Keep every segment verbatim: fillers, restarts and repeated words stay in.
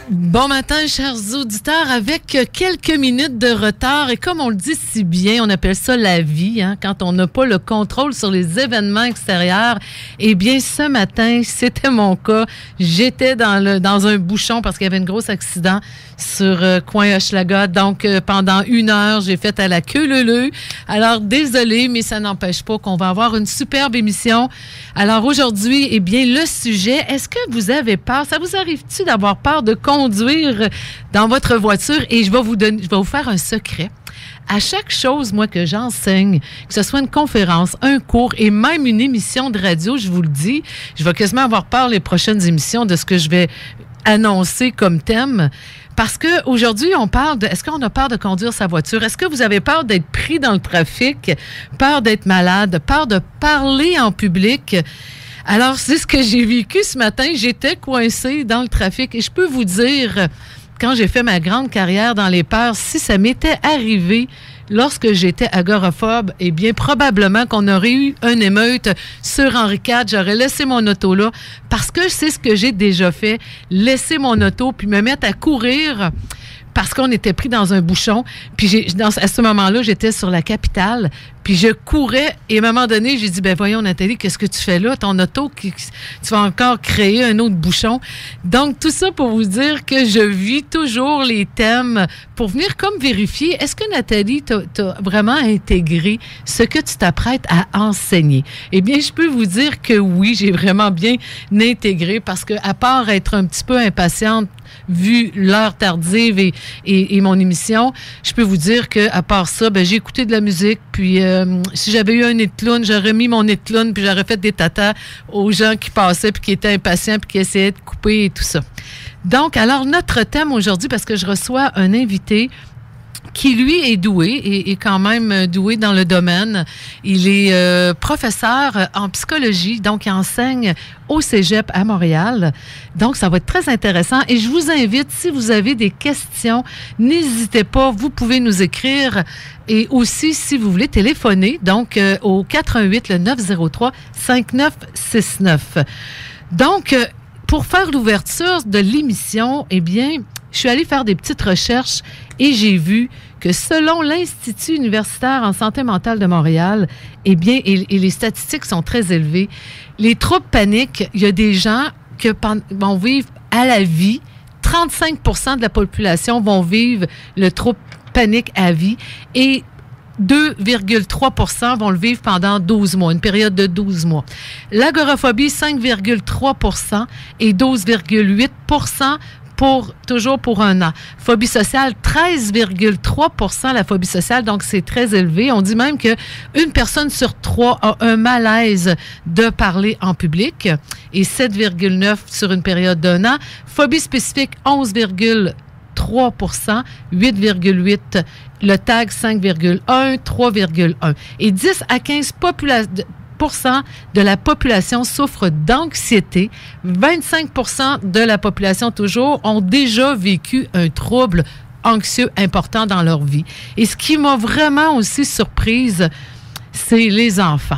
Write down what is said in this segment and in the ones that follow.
Bon matin, chers auditeurs, avec quelques minutes de retard. Et comme on le dit si bien, on appelle ça la vie, hein, quand on n'a pas le contrôle sur les événements extérieurs. Eh bien, ce matin, c'était mon cas. J'étais dans le dans un bouchon parce qu'il y avait un gros accident sur euh, coin Hochelaga. Donc, euh, pendant une heure, j'ai fait à la queue leu-leu. Alors, désolé, mais ça n'empêche pas qu'on va avoir une superbe émission. Alors, aujourd'hui, eh bien, le sujet, est-ce que vous avez peur? Ça vous arrive-tu d'avoir peur de conduire dans votre voiture? Et je vais vous donner, je vais vous faire un secret. À chaque chose, moi, que j'enseigne, que ce soit une conférence, un cours et même une émission de radio, je vous le dis, je vais quasiment avoir peur les prochaines émissions de ce que je vais annoncer comme thème. Parce que aujourd'hui, on parle de, est-ce qu'on a peur de conduire sa voiture? Est-ce que vous avez peur d'être pris dans le trafic? Peur d'être malade? Peur de parler en public? Alors, c'est ce que j'ai vécu ce matin. J'étais coincée dans le trafic et je peux vous dire, quand j'ai fait ma grande carrière dans les peurs, si ça m'était arrivé lorsque j'étais agoraphobe, eh bien, probablement qu'on aurait eu une émeute sur Henri quatre. J'aurais laissé mon auto là parce que c'est ce que j'ai déjà fait, laisser mon auto puis me mettre à courir parce qu'on était pris dans un bouchon. Puis j'ai, dans, à ce moment-là, j'étais sur la capitale. Puis je courais et à un moment donné, j'ai dit, ben voyons Nathalie, qu'est-ce que tu fais là? Ton auto, qui, tu vas encore créer un autre bouchon. Donc, tout ça pour vous dire que je vis toujours les thèmes pour venir comme vérifier, est-ce que Nathalie, t'as, t'as vraiment intégré ce que tu t'apprêtes à enseigner? Eh bien, je peux vous dire que oui, j'ai vraiment bien intégré parce que à part être un petit peu impatiente, vu l'heure tardive et, et, et mon émission, je peux vous dire que à part ça, ben j'ai écouté de la musique, puis euh, si j'avais eu un nez de clown, j'aurais mis mon nez de clown, puis j'aurais fait des tatas aux gens qui passaient, puis qui étaient impatients, puis qui essayaient de couper et tout ça. Donc, alors, notre thème aujourd'hui, parce que je reçois un invité qui, lui, est doué et est quand même doué dans le domaine. Il est euh, professeur en psychologie, donc il enseigne au Cégep à Montréal. Donc, ça va être très intéressant. Et je vous invite, si vous avez des questions, n'hésitez pas, vous pouvez nous écrire. Et aussi, si vous voulez téléphoner, donc euh, au quatre un huit, le neuf zéro trois, cinq neuf six neuf. Donc, euh, pour faire l'ouverture de l'émission, eh bien, je suis allée faire des petites recherches et j'ai vu que selon l'Institut universitaire en santé mentale de Montréal, eh bien, et, et les statistiques sont très élevées, les troubles paniques, il y a des gens qui vont vivre à la vie, trente-cinq pour cent de la population vont vivre le trouble panique à vie et deux virgule trois pour cent vont le vivre pendant douze mois, une période de douze mois. L'agoraphobie, cinq virgule trois pour cent et douze virgule huit pour cent pour toujours pour un an. Phobie sociale, treize virgule trois pour cent la phobie sociale, donc c'est très élevé. On dit même que une personne sur trois a un malaise de parler en public et sept virgule neuf sur une période d'un an. Phobie spécifique, onze virgule trois pour cent, huit virgule huit le tag cinq virgule un, trois virgule un. Et dix à quinze populations pour cent de la population souffre d'anxiété. vingt-cinq pour cent de la population, toujours, ont déjà vécu un trouble anxieux important dans leur vie. Et ce qui m'a vraiment aussi surprise, c'est les enfants.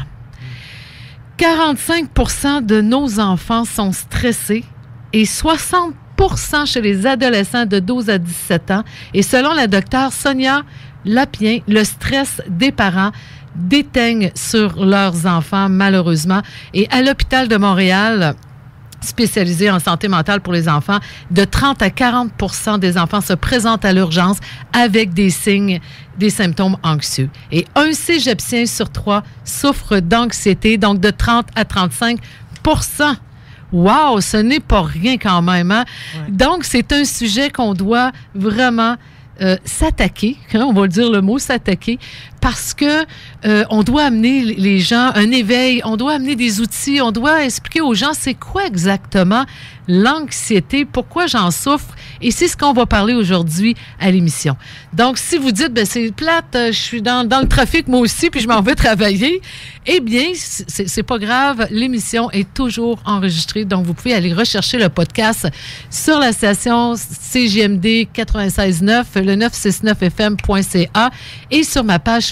quarante-cinq pour cent de nos enfants sont stressés et soixante pour cent chez les adolescents de douze à dix-sept ans. Et selon la docteure Sonia Lapien, le stress des parents déteignent sur leurs enfants, malheureusement. Et à l'hôpital de Montréal, spécialisé en santé mentale pour les enfants, de trente à quarante pour cent des enfants se présentent à l'urgence avec des signes, des symptômes anxieux. Et un cégeptien sur trois souffre d'anxiété, donc de trente à trente-cinq pour cent. Wow, ce n'est pas rien quand même, hein? Ouais. Donc, c'est un sujet qu'on doit vraiment Euh, s'attaquer, hein, on va dire le mot s'attaquer, parce que euh, on doit amener les gens un éveil, on doit amener des outils, on doit expliquer aux gens c'est quoi exactement l'anxiété, pourquoi j'en souffre, et c'est ce qu'on va parler aujourd'hui à l'émission. Donc, si vous dites, ben c'est plate, je suis dans, dans le trafic moi aussi, puis je m'en vais travailler, eh bien, c'est, c'est pas grave, l'émission est toujours enregistrée, donc vous pouvez aller rechercher le podcast sur la station C J M D quatre-vingt-seize neuf, le neuf cent soixante-neuf F M point C A et sur ma page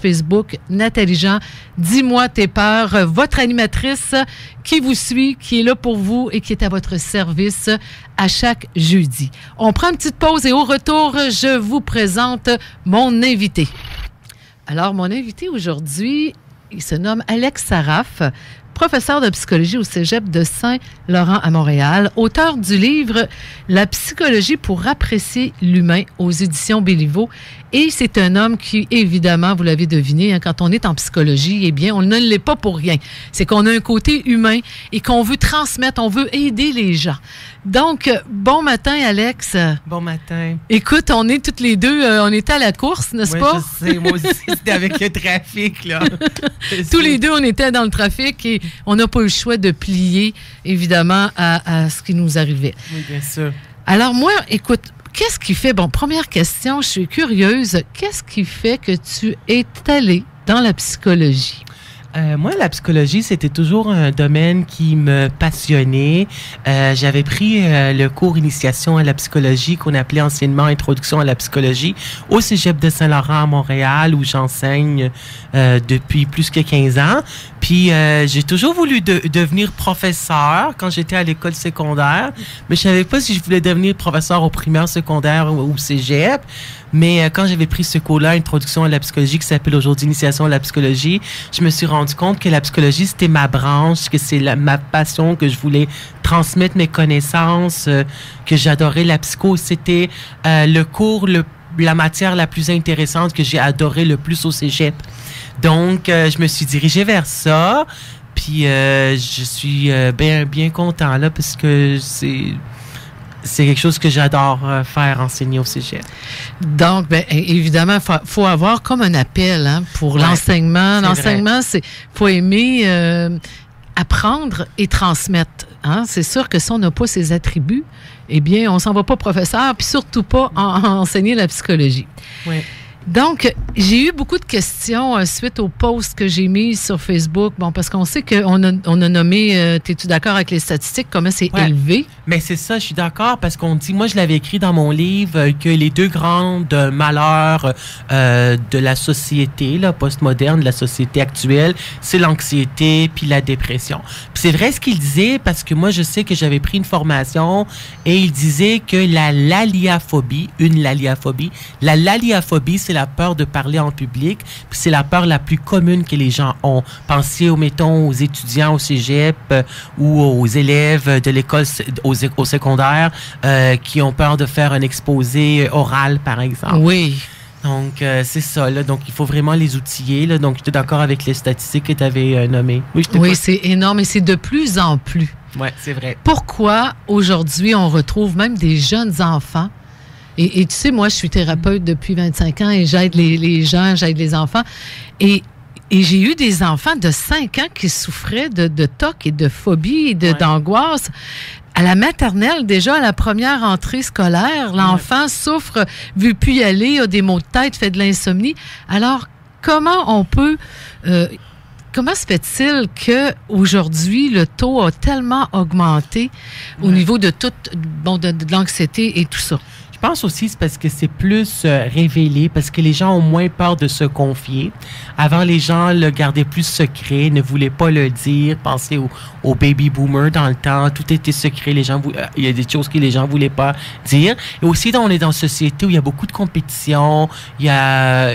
Facebook, Nathalie Jean, Dis-moi tes peurs, votre animatrice qui vous suit, qui est là pour vous et qui est à votre service à chaque jeudi. On prend une petite pause et au retour, je vous présente mon invité. Alors, mon invité aujourd'hui, il se nomme Alex Saraf, professeur de psychologie au Cégep de Saint-Laurent à Montréal, auteur du livre « La psychologie pour apprécier l'humain » aux éditions Béliveau. Et c'est un homme qui, évidemment, vous l'avez deviné, hein, quand on est en psychologie, eh bien, on ne l'est pas pour rien. C'est qu'on a un côté humain et qu'on veut transmettre, on veut aider les gens. Donc, bon matin, Alex. Bon matin. Écoute, on est toutes les deux, euh, on était à la course, n'est-ce oui, pas? Je sais, moi aussi, c'était avec le trafic, là. Tous les deux, on était dans le trafic et on n'a pas eu le choix de plier, évidemment, à, à ce qui nous arrivait. Oui, bien sûr. Alors, moi, écoute, qu'est-ce qui fait... Bon, première question, je suis curieuse. Qu'est-ce qui fait que tu es allé dans la psychologie? Euh, moi, la psychologie, c'était toujours un domaine qui me passionnait. Euh, j'avais pris euh, le cours initiation à la psychologie qu'on appelait anciennement Introduction à la psychologie au Cégep de Saint-Laurent à Montréal où j'enseigne euh, depuis plus que quinze ans. Puis euh, j'ai toujours voulu de, devenir professeur quand j'étais à l'école secondaire, mais je savais pas si je voulais devenir professeur au primaire, secondaire ou au Cégep. Mais euh, quand j'avais pris ce cours-là, Introduction à la psychologie, qui s'appelle aujourd'hui Initiation à la psychologie, je me suis rendu compte que la psychologie, c'était ma branche, que c'est la, ma passion, que je voulais transmettre mes connaissances, euh, que j'adorais la psycho. C'était euh, le cours, le, la matière la plus intéressante que j'ai adoré le plus au Cégep. Donc, euh, je me suis dirigée vers ça. Puis, euh, je suis euh, bien, bien content là, parce que c'est... C'est quelque chose que j'adore euh, faire, enseigner au Cégep. Donc, bien, évidemment, il faut, faut avoir comme un appel hein, pour ouais, l'enseignement. L'enseignement, c'est faut aimer euh, apprendre et transmettre. Hein? C'est sûr que si on n'a pas ces attributs, eh bien, on s'en va pas professeur, puis surtout pas en, en enseigner la psychologie. Oui. Donc, j'ai eu beaucoup de questions euh, suite aux posts que j'ai mis sur Facebook. Bon, parce qu'on sait qu'on a, on a nommé, euh, es-tu d'accord avec les statistiques, comment c'est ouais. élevé? Mais c'est ça, je suis d'accord, parce qu'on dit, moi, je l'avais écrit dans mon livre, euh, que les deux grands malheurs euh, de la société, là, postmoderne, de la société actuelle, c'est l'anxiété puis la dépression. Puis c'est vrai ce qu'il disait, parce que moi, je sais que j'avais pris une formation et il disait que la laliaphobie, une laliaphobie, la laliaphobie, c'est la peur de parler en public, puis c'est la peur la plus commune que les gens ont. Pensez, aux, mettons, aux étudiants au cégep euh, ou aux élèves de l'école aux, au secondaire euh, qui ont peur de faire un exposé oral, par exemple. Oui. Donc, euh, c'est ça, là. Donc, il faut vraiment les outiller, là. Donc, j'étais d'accord avec les statistiques que tu avais euh, nommées. Oui, oui pas... c'est énorme et c'est de plus en plus. Oui, c'est vrai. Pourquoi, aujourd'hui, on retrouve même des jeunes enfants. Et, et tu sais, moi, je suis thérapeute depuis vingt-cinq ans et j'aide les, les gens, j'aide les enfants. Et, et j'ai eu des enfants de cinq ans qui souffraient de, de T O C et de phobie et de, ouais. d'angoisse. À la maternelle, déjà, à la première entrée scolaire, l'enfant ouais. souffre, veut plus y aller, a des maux de tête, fait de l'insomnie. Alors, comment on peut... Euh, Comment se fait-il qu'aujourd'hui, le taux a tellement augmenté ouais. au niveau de toute, bon, de, de l'anxiété et tout ça? Je pense aussi c'est parce que c'est plus euh, révélé, parce que les gens ont moins peur de se confier. Avant, les gens le gardaient plus secret, ne voulaient pas le dire. Pensez aux au baby boomers dans le temps, tout était secret. Les gens, euh, il y a des choses que les gens voulaient pas dire. Et aussi, on est dans une société où il y a beaucoup de compétition, il y a...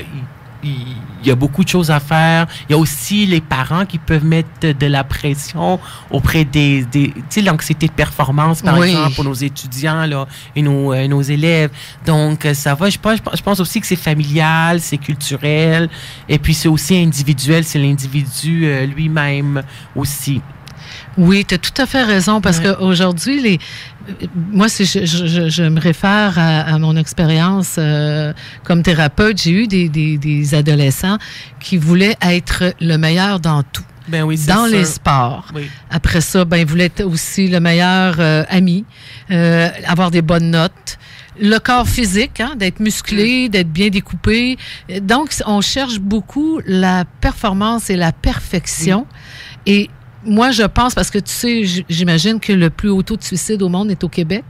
Il y a beaucoup de choses à faire. Il y a aussi les parents qui peuvent mettre de la pression auprès des... des tu sais, l'anxiété de performance, par oui. exemple, pour nos étudiants là, et nos, euh, nos élèves. Donc, ça va. Je pense, je pense aussi que c'est familial, c'est culturel. Et puis, c'est aussi individuel. C'est l'individu euh, lui-même aussi. Oui, tu as tout à fait raison, parce ouais. qu'aujourd'hui, les... moi, si je, je, je me réfère à, à mon expérience euh, comme thérapeute, j'ai eu des, des, des adolescents qui voulaient être le meilleur dans tout. Ben oui, c'est dans ça. les sports. Oui. Après ça, ben, ils voulaient être aussi le meilleur euh, ami, euh, avoir des bonnes notes. Le corps physique, hein, d'être musclé, mmh. d'être bien découpé. Donc, on cherche beaucoup la performance et la perfection. Mmh. Et moi, je pense, parce que tu sais, j'imagine que le plus haut taux de suicide au monde est au Québec.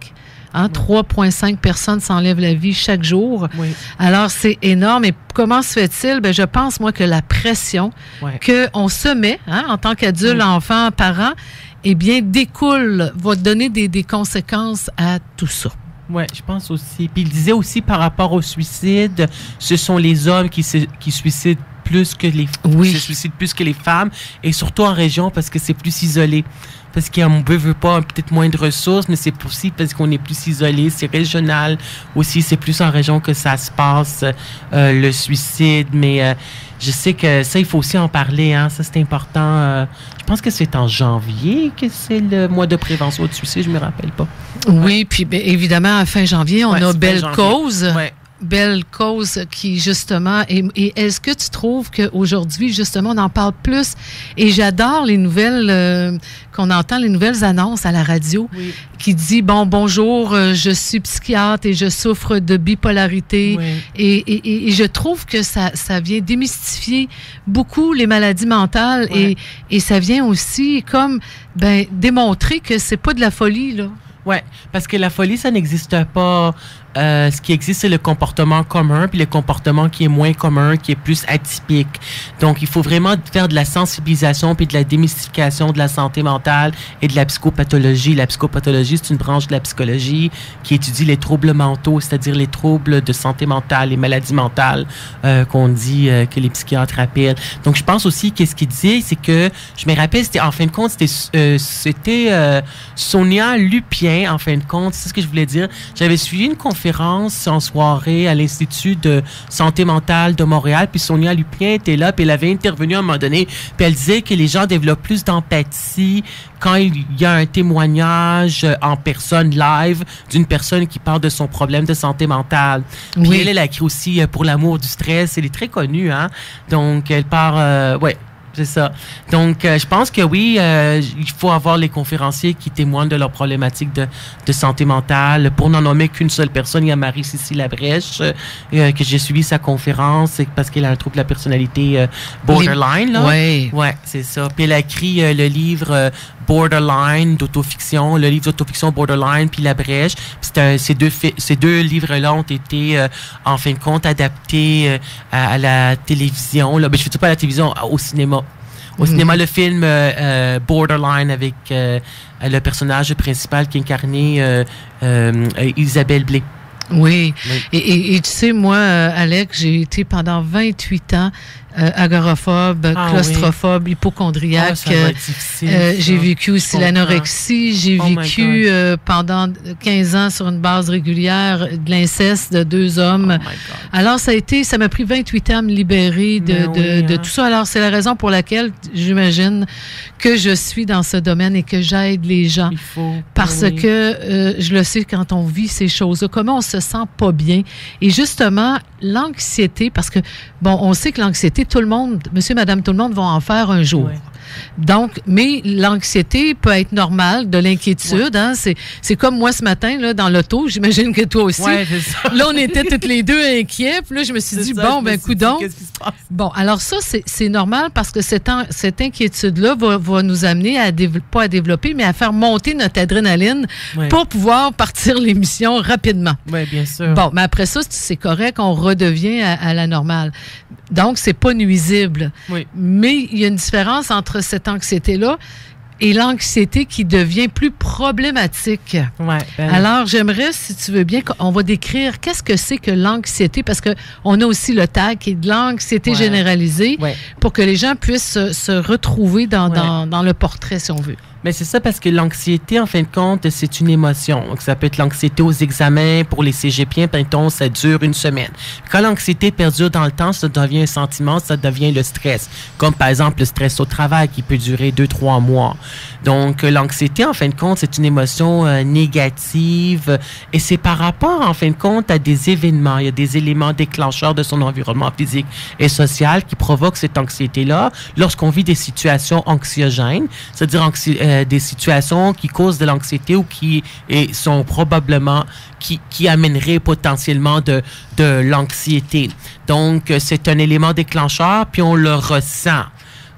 Hein? Oui. trois virgule cinq personnes s'enlèvent la vie chaque jour. Oui. Alors, c'est énorme. Et comment se fait-il? Ben, je pense, moi, que la pression oui. qu'on se met, hein, en tant qu'adulte, oui. enfant, parent, eh bien, découle, va donner des, des conséquences à tout ça. Oui, je pense aussi. Puis il disait aussi par rapport au suicide, ce sont les hommes qui se, qui suicident plus que les oui. se suicident plus que les femmes, et surtout en région parce que c'est plus isolé. Parce qu'on veut, veut pas peut-être moins de ressources, mais c'est aussi parce qu'on est plus isolé, c'est régional aussi, c'est plus en région que ça se passe, euh, le suicide. Mais euh, je sais que ça, il faut aussi en parler, hein, ça c'est important. Euh, je pense que c'est en janvier que c'est le mois de prévention du suicide, je me rappelle pas. Oui, ouais. Puis bien, évidemment, à fin janvier, on ouais, a Belle Cause. Ouais. Belle Cause qui, justement, et, et est-ce que tu trouves qu'aujourd'hui, justement, on en parle plus? Et j'adore les nouvelles, euh, qu'on entend, les nouvelles annonces à la radio oui. qui dit, bon, bonjour, euh, je suis psychiatre et je souffre de bipolarité. Oui. Et, et, et je trouve que ça, ça vient démystifier beaucoup les maladies mentales oui. et, et ça vient aussi comme, ben, démontrer que c'est pas de la folie, là. Oui, parce que la folie, ça n'existe pas. Euh, ce qui existe, c'est le comportement commun, puis le comportement qui est moins commun, qui est plus atypique. Donc, il faut vraiment faire de la sensibilisation puis de la démystification de la santé mentale et de la psychopathologie. La psychopathologie, c'est une branche de la psychologie qui étudie les troubles mentaux, c'est-à-dire les troubles de santé mentale, les maladies mentales euh, qu'on dit euh, que les psychiatres appellent. Donc, je pense aussi que ce qu'il disait, c'est que, je me rappelle, c'était en fin de compte, c'était, euh, c'était euh, Sonia Lupien, en fin de compte, c'est ce que je voulais dire. J'avais suivi une conférence en soirée à l'Institut de santé mentale de Montréal, puis Sonia Lupien était là, puis elle avait intervenu à un moment donné, puis elle disait que les gens développent plus d'empathie quand il y a un témoignage en personne live d'une personne qui parle de son problème de santé mentale. Puis oui. elle, elle a écrit aussi Pour l'amour du stress, elle est très connue, hein, donc elle part, euh, ouais, c'est ça. Donc, euh, je pense que oui, euh, il faut avoir les conférenciers qui témoignent de leurs problématiques de, de santé mentale. Pour n'en nommer qu'une seule personne, il y a Marie-Cécile Labrèche, euh, que j'ai suivi sa conférence parce qu'elle a un trouble de la personnalité euh, borderline. Là. Oui. Ouais, c'est ça. Puis elle a écrit euh, le livre euh, Borderline d'autofiction, le livre d'autofiction Borderline, puis La Brèche. Puis c'est un, ces, deux fi- ces deux livres-là ont été, euh, en fin de compte, adaptés euh, à, à la télévision. Là. Ben, je ne fais pas à la télévision, au cinéma. Au mm-hmm. cinéma, le film euh, euh, Borderline avec euh, le personnage principal qui incarnait euh, euh, Isabelle Blais. Oui. oui. Et, et, et tu sais, moi, euh, Alex, j'ai été pendant vingt-huit ans euh, agoraphobe, ah, claustrophobe, oui. hypochondriaque. Oh, ça va être difficile, euh, ça. J'ai vécu aussi l'anorexie. J'ai oh vécu euh, pendant quinze ans sur une base régulière de l'inceste de deux hommes. Oh Alors, ça a été, ça m'a pris vingt-huit ans à me libérer de, de, oui, de hein. tout ça. Alors, c'est la raison pour laquelle, j'imagine, que je suis dans ce domaine et que j'aide les gens. Il faut. Parce oui. que euh, je le sais quand on vit ces choses-là, comment on se sent pas bien. Et justement, l'anxiété, parce que, bon, on sait que l'anxiété, tout le monde, monsieur, madame, tout le monde vont en faire un jour. Oui. Donc, mais l'anxiété peut être normale, de l'inquiétude. Ouais. Hein? C'est, c'est comme moi ce matin, là, dans l'auto. J'imagine que toi aussi. Ouais, c'est ça. Là, on était toutes les deux inquiets. Puis là, je me suis c'est dit, ça, bon, ben, coudonc. Qu'est-ce qui se passe? Bon, alors ça, c'est, c'est normal parce que cette, en, cette inquiétude-là va, va nous amener à, dév- pas à développer, mais à faire monter notre adrénaline ouais. pour pouvoir partir l'émission rapidement. Oui, bien sûr. Bon, mais après ça, c'est correct, on redevient à, à la normale. Donc, c'est pas nuisible. Oui. Mais il y a une différence entre cette anxiété-là et l'anxiété qui devient plus problématique. Ouais, ben... Alors, j'aimerais, si tu veux bien, qu'on va décrire qu'est-ce que c'est que l'anxiété, parce que on a aussi le tag qui est de l'anxiété ouais. généralisée, ouais. pour que les gens puissent se, se retrouver dans, ouais. dans, dans le portrait, si on veut. Mais c'est ça parce que l'anxiété, en fin de compte, c'est une émotion. Donc, ça peut être l'anxiété aux examens. Pour les cégepiens, mettons, ça dure une semaine. Quand l'anxiété perdure dans le temps, ça devient un sentiment, ça devient le stress. Comme par exemple le stress au travail qui peut durer deux, trois mois. Donc, l'anxiété, en fin de compte, c'est une émotion euh, négative et c'est par rapport, en fin de compte, à des événements. Il y a des éléments déclencheurs de son environnement physique et social qui provoquent cette anxiété-là lorsqu'on vit des situations anxiogènes, c'est-à-dire anxi- euh, des situations qui causent de l'anxiété ou qui et sont probablement, qui, qui amèneraient potentiellement de, de l'anxiété. Donc, c'est un élément déclencheur, puis on le ressent.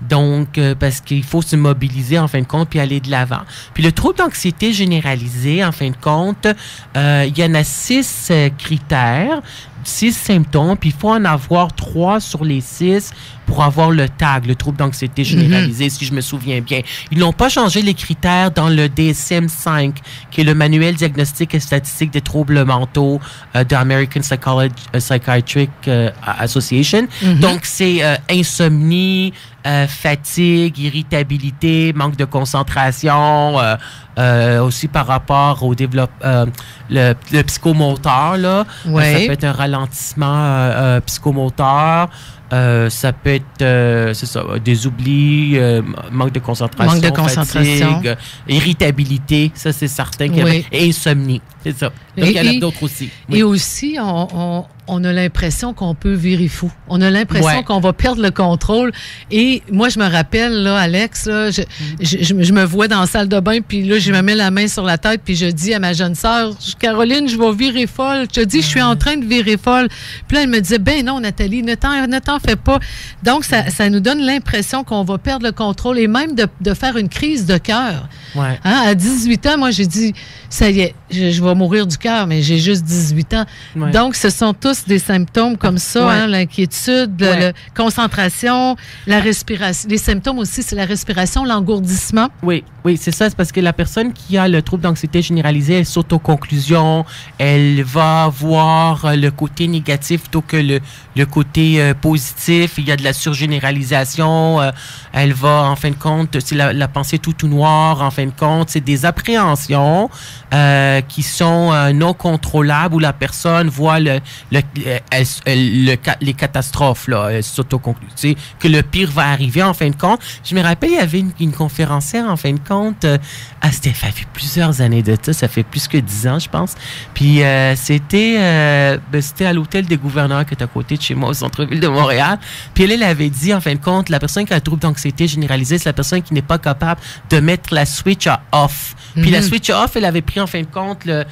Donc, euh, parce qu'il faut se mobiliser, en fin de compte, puis aller de l'avant. Puis le trouble d'anxiété généralisée, en fin de compte, euh, il y en a six euh, critères, six symptômes, puis il faut en avoir trois sur les six pour avoir le tag, le trouble d'anxiété généralisé, mm-hmm. si je me souviens bien. Ils n'ont pas changé les critères dans le D S M cinq, qui est le manuel diagnostique et statistique des troubles mentaux euh, de American Psychology, uh, Psychiatric uh, Association. Mm-hmm. Donc, c'est euh, insomnie, euh, fatigue, irritabilité, manque de concentration, euh, euh, aussi par rapport au développement, euh, le, le psychomoteur, là. Ouais. Ça peut être un ralentissement euh, euh, psychomoteur. Euh, ça peut être, euh, c'est ça, des oublis, euh, manque de concentration, manque de concentration, fatigue, irritabilité, ça c'est certain, oui. Et insomnie, c'est ça. Donc, il y en a d'autres aussi. Oui. Et aussi, on, on, on a l'impression qu'on peut virer fou. On a l'impression ouais. qu'on va perdre le contrôle. Et moi, je me rappelle, là, Alex, là, je, mm. je, je, je me vois dans la salle de bain, puis là, je me mets la main sur la tête, puis je dis à ma jeune sœur, Caroline, je vais virer folle. Je te dis, mm. je suis en train de virer folle. Puis là, elle me disait, ben non, Nathalie, ne t'en, ne t'en fais pas. Donc, ça, ça nous donne l'impression qu'on va perdre le contrôle et même de, de faire une crise de cœur. Ouais. Hein, à dix-huit ans, moi, j'ai dit, ça y est, je, je vais mourir du cœur, mais j'ai juste dix-huit ans. Ouais. Donc, ce sont tous des symptômes comme ça, ouais. hein, l'inquiétude, ouais. la concentration, la respiration. Les symptômes aussi, c'est la respiration, l'engourdissement. Oui, oui, c'est ça. C'est parce que la personne qui a le trouble d'anxiété généralisée, elle s'autoconclusion, elle va voir le côté négatif plutôt que le, le côté euh, positif. Il y a de la surgénéralisation. Euh, elle va, en fin de compte, c'est la, la pensée tout tout noire, en fin de compte. C'est des appréhensions euh, qui sont euh, non contrôlables où la personne voit le, le, elle, elle, le, les catastrophes, là, elle s'autoconclut, tu sais, que le pire va arriver, en fin de compte. Je me rappelle, il y avait une, une conférencière, en fin de compte, euh, ah, c'était, ça fait plusieurs années de ça, ça fait plus que dix ans, je pense. Puis, euh, c'était, euh, ben, c'était à l'hôtel des gouverneurs qui est à côté de chez moi, au centre-ville de Montréal. Puis, elle, elle avait dit, en fin de compte, la personne qui a un trouble d'anxiété généralisée, c'est la personne qui n'est pas capable de mettre la switch à off. Puis, mm-hmm. la switch à off, elle avait pris, en fin de compte, le,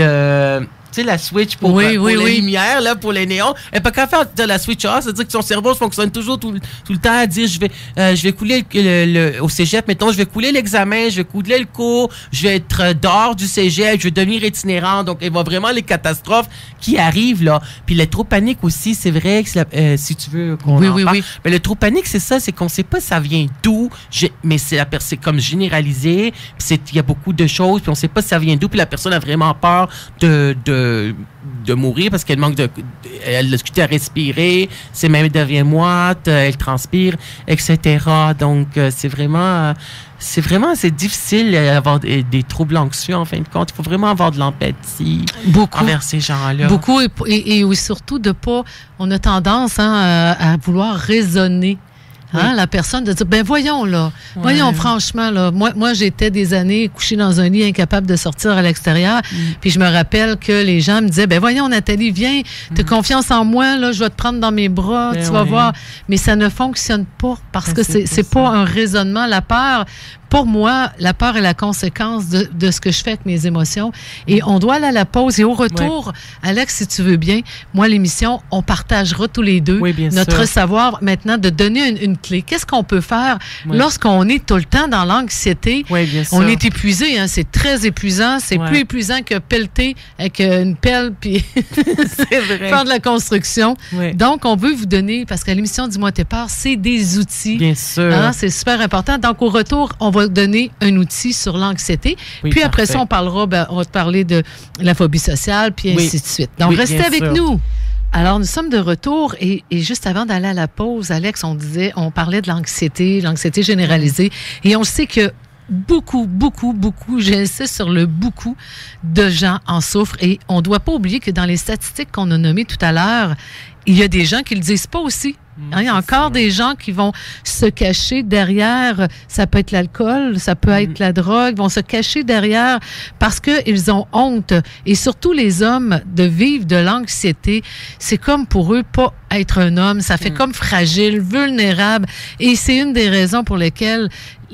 le, tu sais, la switch pour, oui, pour oui, les oui. lumières, là, pour les néons. Elle n'est pas capable de faire la switch off, c'est-à-dire que son cerveau fonctionne toujours tout, tout le temps à dire, je vais, euh, je vais couler le, le, le, au cégep, mettons, je vais couler l'examen, je vais couler le cours, je vais être dehors du cégep, je vais devenir itinérant. Donc, il va vraiment les catastrophes qui arrivent, là. Puis le trouble panique aussi, c'est vrai que, la, euh, si tu veux qu'on oui, en oui, parle. oui. Mais le trouble panique, c'est ça, c'est qu'on ne sait pas ça vient d'où, je, mais c'est, la, c'est comme généralisé, puis il y a beaucoup de choses, puis on ne sait pas ça vient d'où, puis la personne a vraiment peur de, de de mourir parce qu'elle manque de... Elle a difficulté à respirer, ses mains deviennent moites, elle transpire, et cetera. Donc, c'est vraiment... C'est vraiment c'est difficile d'avoir des, des troubles anxieux, en fin de compte. Il faut vraiment avoir de l'empathie beaucoup, envers ces gens-là. Beaucoup, et, et, et surtout de pas... On a tendance hein, à, à vouloir raisonner. Hein, oui. La personne de dire, ben voyons là, ouais. voyons franchement là, moi, moi j'étais des années couchée dans un lit incapable de sortir à l'extérieur, mm. puis je me rappelle que les gens me disaient, ben voyons Nathalie, viens, t'as mm. confiance en moi, là, je vais te prendre dans mes bras, ben tu vas ouais. voir, mais ça ne fonctionne pas parce ben, que c'est, c'est, c'est pas un raisonnement, la peur. Pour moi, la peur est la conséquence de, de ce que je fais avec mes émotions. Et on doit aller à la pause. Et au retour, ouais. Alex, si tu veux bien, moi, l'émission, on partagera tous les deux oui, notre sûr. savoir maintenant de donner une, une clé. Qu'est-ce qu'on peut faire oui. lorsqu'on est tout le temps dans l'anxiété? Oui, bien sûr. On est épuisé, hein, c'est très épuisant. C'est ouais. plus épuisant que pelleter avec une pelle puis c'est vrai. faire de la construction. Oui. Donc, on veut vous donner, parce qu'à l'émission Dis-moi tes peurs, c'est des outils. Bien sûr. Hein, c'est super important. Donc, au retour, on va donner un outil sur l'anxiété. Oui, puis parfait. Après ça, on parlera, ben, on va te parler de la phobie sociale, puis oui. ainsi de suite. Donc, oui, restez avec sûr. nous. Alors, nous sommes de retour et, et juste avant d'aller à la pause, Alex, on disait, on parlait de l'anxiété, l'anxiété généralisée. Mmh. Et on sait que beaucoup, beaucoup, beaucoup, j'insiste sur le beaucoup de gens en souffrent. Et on ne doit pas oublier que dans les statistiques qu'on a nommées tout à l'heure, il y a des gens qui ne le disent pas aussi. Hein, il y a encore des gens qui vont se cacher derrière, ça peut être l'alcool, ça peut être la drogue, vont se cacher derrière parce qu'ils ont honte. Et surtout les hommes, de vivre de l'anxiété, c'est comme pour eux pas être un homme, ça fait mm. comme fragile, vulnérable. Et c'est une des raisons pour lesquelles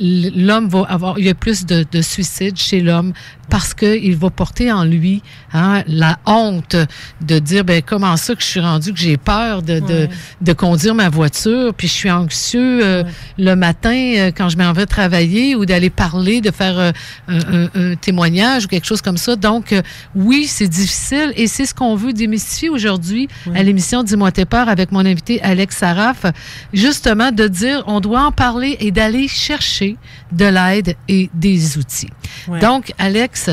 l'homme va avoir, il y a plus de, de suicides chez l'homme parce qu'il va porter en lui hein, la honte de dire, ben comment ça que je suis rendu, que j'ai peur de, ouais. de, de conduire ma voiture, puis je suis anxieux euh, ouais. le matin euh, quand je m'en vais travailler ou d'aller parler, de faire euh, un, un, un témoignage ou quelque chose comme ça. Donc, euh, oui, c'est difficile et c'est ce qu'on veut démystifier aujourd'hui ouais. à l'émission Dis-moi tes peurs avec mon invité Alex Saraf, justement de dire, on doit en parler et d'aller chercher de l'aide et des outils. Ouais. Donc, Alex,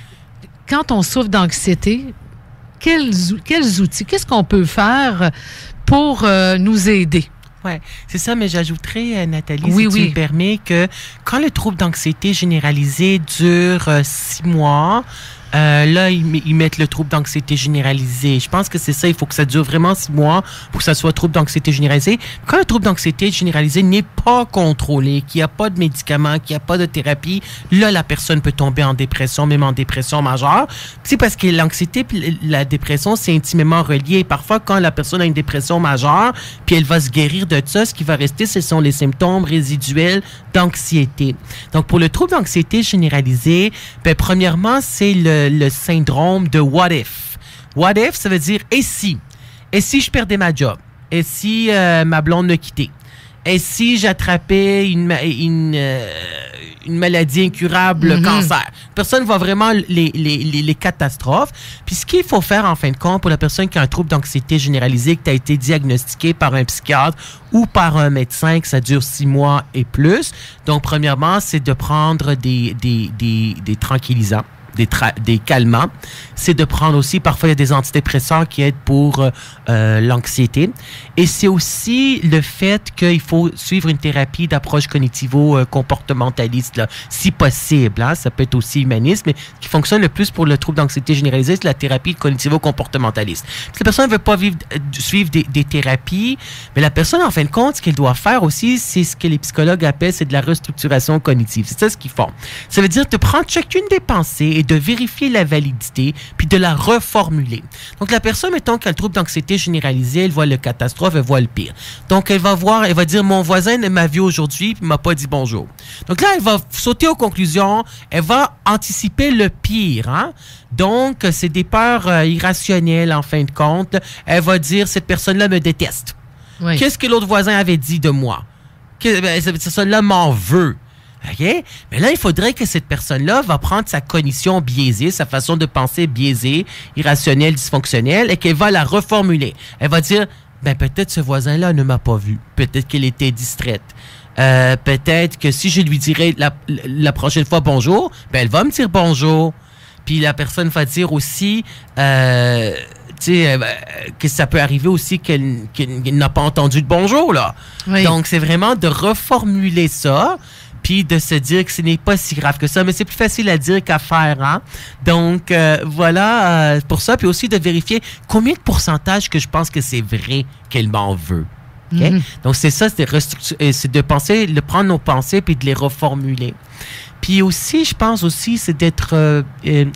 quand on souffre d'anxiété, quels, quels outils, qu'est-ce qu'on peut faire pour euh, nous aider? Oui, c'est ça, mais j'ajouterais, euh, Nathalie, oui, si oui. tu me permets, que quand le trouble d'anxiété généralisé dure euh, six mois, Euh, là, ils, ils mettent le trouble d'anxiété généralisé. Je pense que c'est ça. Il faut que ça dure vraiment six mois pour que ça soit trouble d'anxiété généralisé. Quand le trouble d'anxiété généralisé n'est pas contrôlé, qu'il n'y a pas de médicaments, qu'il n'y a pas de thérapie, là, la personne peut tomber en dépression, même en dépression majeure. C'est parce que l'anxiété et la dépression, c'est intimement relié. Parfois, quand la personne a une dépression majeure, puis elle va se guérir de ça, ce qui va rester, ce sont les symptômes résiduels d'anxiété. Donc, pour le trouble d'anxiété généralisé, ben, premièrement, c'est le le syndrome de what if. What if, ça veut dire et si? Et si je perdais ma job? Et si euh, ma blonde me quittait? Et si j'attrapais une, une, euh, une maladie incurable, mm-hmm. le cancer? Personne ne voit vraiment les, les, les, les catastrophes. Puis ce qu'il faut faire en fin de compte pour la personne qui a un trouble d'anxiété généralisé, qui a été diagnostiqué par un psychiatre ou par un médecin, que ça dure six mois et plus. Donc, premièrement, c'est de prendre des, des, des, des tranquillisants. Des, tra- des calmants, c'est de prendre aussi, parfois il y a des antidépresseurs qui aident pour euh, l'anxiété. Et c'est aussi le fait qu'il faut suivre une thérapie d'approche cognitivo-comportementaliste, là, si possible. Hein, ça peut être aussi humaniste, mais ce qui fonctionne le plus pour le trouble d'anxiété généralisée, c'est la thérapie cognitivo-comportementaliste. Si la personne ne veut pas vivre, suivre des, des thérapies, mais la personne, en fin de compte, ce qu'elle doit faire aussi, c'est ce que les psychologues appellent, c'est de la restructuration cognitive. C'est ça ce qu'ils font. Ça veut dire de prendre chacune des pensées et de vérifier la validité, puis de la reformuler. Donc, la personne, mettons qu'elle a le trouble d'anxiété généralisée, elle voit le catastrophe, elle voit le pire. Donc, elle va voir, elle va dire, mon voisin ne m'a vu aujourd'hui, puis m'a pas dit bonjour. Donc là, elle va sauter aux conclusions, elle va anticiper le pire, hein? Donc, c'est des peurs euh, irrationnelles, en fin de compte. Elle va dire, cette personne-là me déteste. Oui. Qu'est-ce que l'autre voisin avait dit de moi? Que, ben, cette personne-là m'en veut. OK? Mais là, il faudrait que cette personne-là va prendre sa cognition biaisée, sa façon de penser biaisée, irrationnelle, dysfonctionnelle, et qu'elle va la reformuler. Elle va dire, ben peut-être ce voisin-là ne m'a pas vu. Peut-être qu'elle était distraite. Euh, peut-être que si je lui dirais la, la prochaine fois bonjour, ben elle va me dire bonjour. Puis la personne va dire aussi... Euh, tu sais, euh, que ça peut arriver aussi qu'elle, qu'elle n'a pas entendu de bonjour, là. Oui. Donc, c'est vraiment de reformuler ça, puis de se dire que ce n'est pas si grave que ça. Mais c'est plus facile à dire qu'à faire, hein? Donc, euh, voilà euh, pour ça. Puis aussi de vérifier combien de pourcentage que je pense que c'est vrai qu'elle m'en veut. Okay? Mm-hmm. Donc, c'est ça, c'est de, restructurer, c'est de penser, de prendre nos pensées puis de les reformuler. Puis aussi, je pense aussi, c'est d'être... Euh, euh,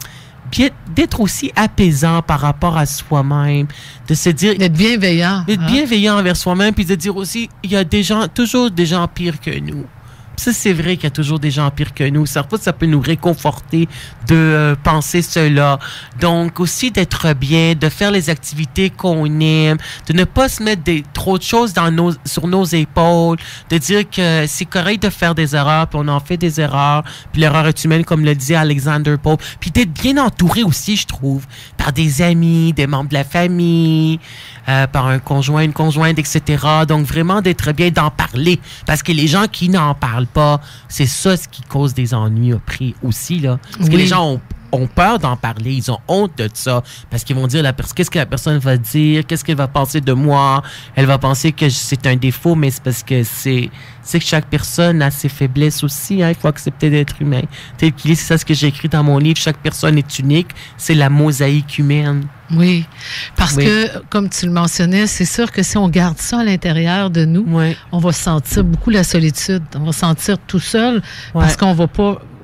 d'être aussi apaisant par rapport à soi-même, de se dire... D'être bienveillant. D'être hein? bienveillant envers soi-même, puis de dire aussi, il y a des gens, toujours des gens pires que nous. Ça, c'est vrai qu'il y a toujours des gens pires que nous. Ça, ça peut nous réconforter de euh, penser cela. Donc, aussi d'être bien, de faire les activités qu'on aime, de ne pas se mettre des, trop de choses dans nos, sur nos épaules, de dire que c'est correct de faire des erreurs, puis on en fait des erreurs, puis l'erreur est humaine, comme le dit Alexander Pope. Puis d'être bien entouré aussi, je trouve, par des amis, des membres de la famille, euh, par un conjoint, une conjointe, et cetera. Donc, vraiment d'être bien, d'en parler. Parce que les gens qui n'en parlent pas, c'est ça ce qui cause des ennuis après aussi, là. Parce oui. que les gens ont, ont peur d'en parler, ils ont honte de ça, parce qu'ils vont dire, la pers- qu'est-ce que la personne va dire, qu'est-ce qu'elle va penser de moi, elle va penser que c'est un défaut, mais c'est parce que c'est, c'est que chaque personne a ses faiblesses aussi, hein, il faut accepter d'être humain. Tel qu'il est, c'est ça ce que j'ai écrit dans mon livre, chaque personne est unique, c'est la mosaïque humaine. Oui, parce oui. que, comme tu le mentionnais, c'est sûr que si on garde ça à l'intérieur de nous, oui. on va sentir beaucoup la solitude. On va sentir tout seul ouais. parce qu'on va pas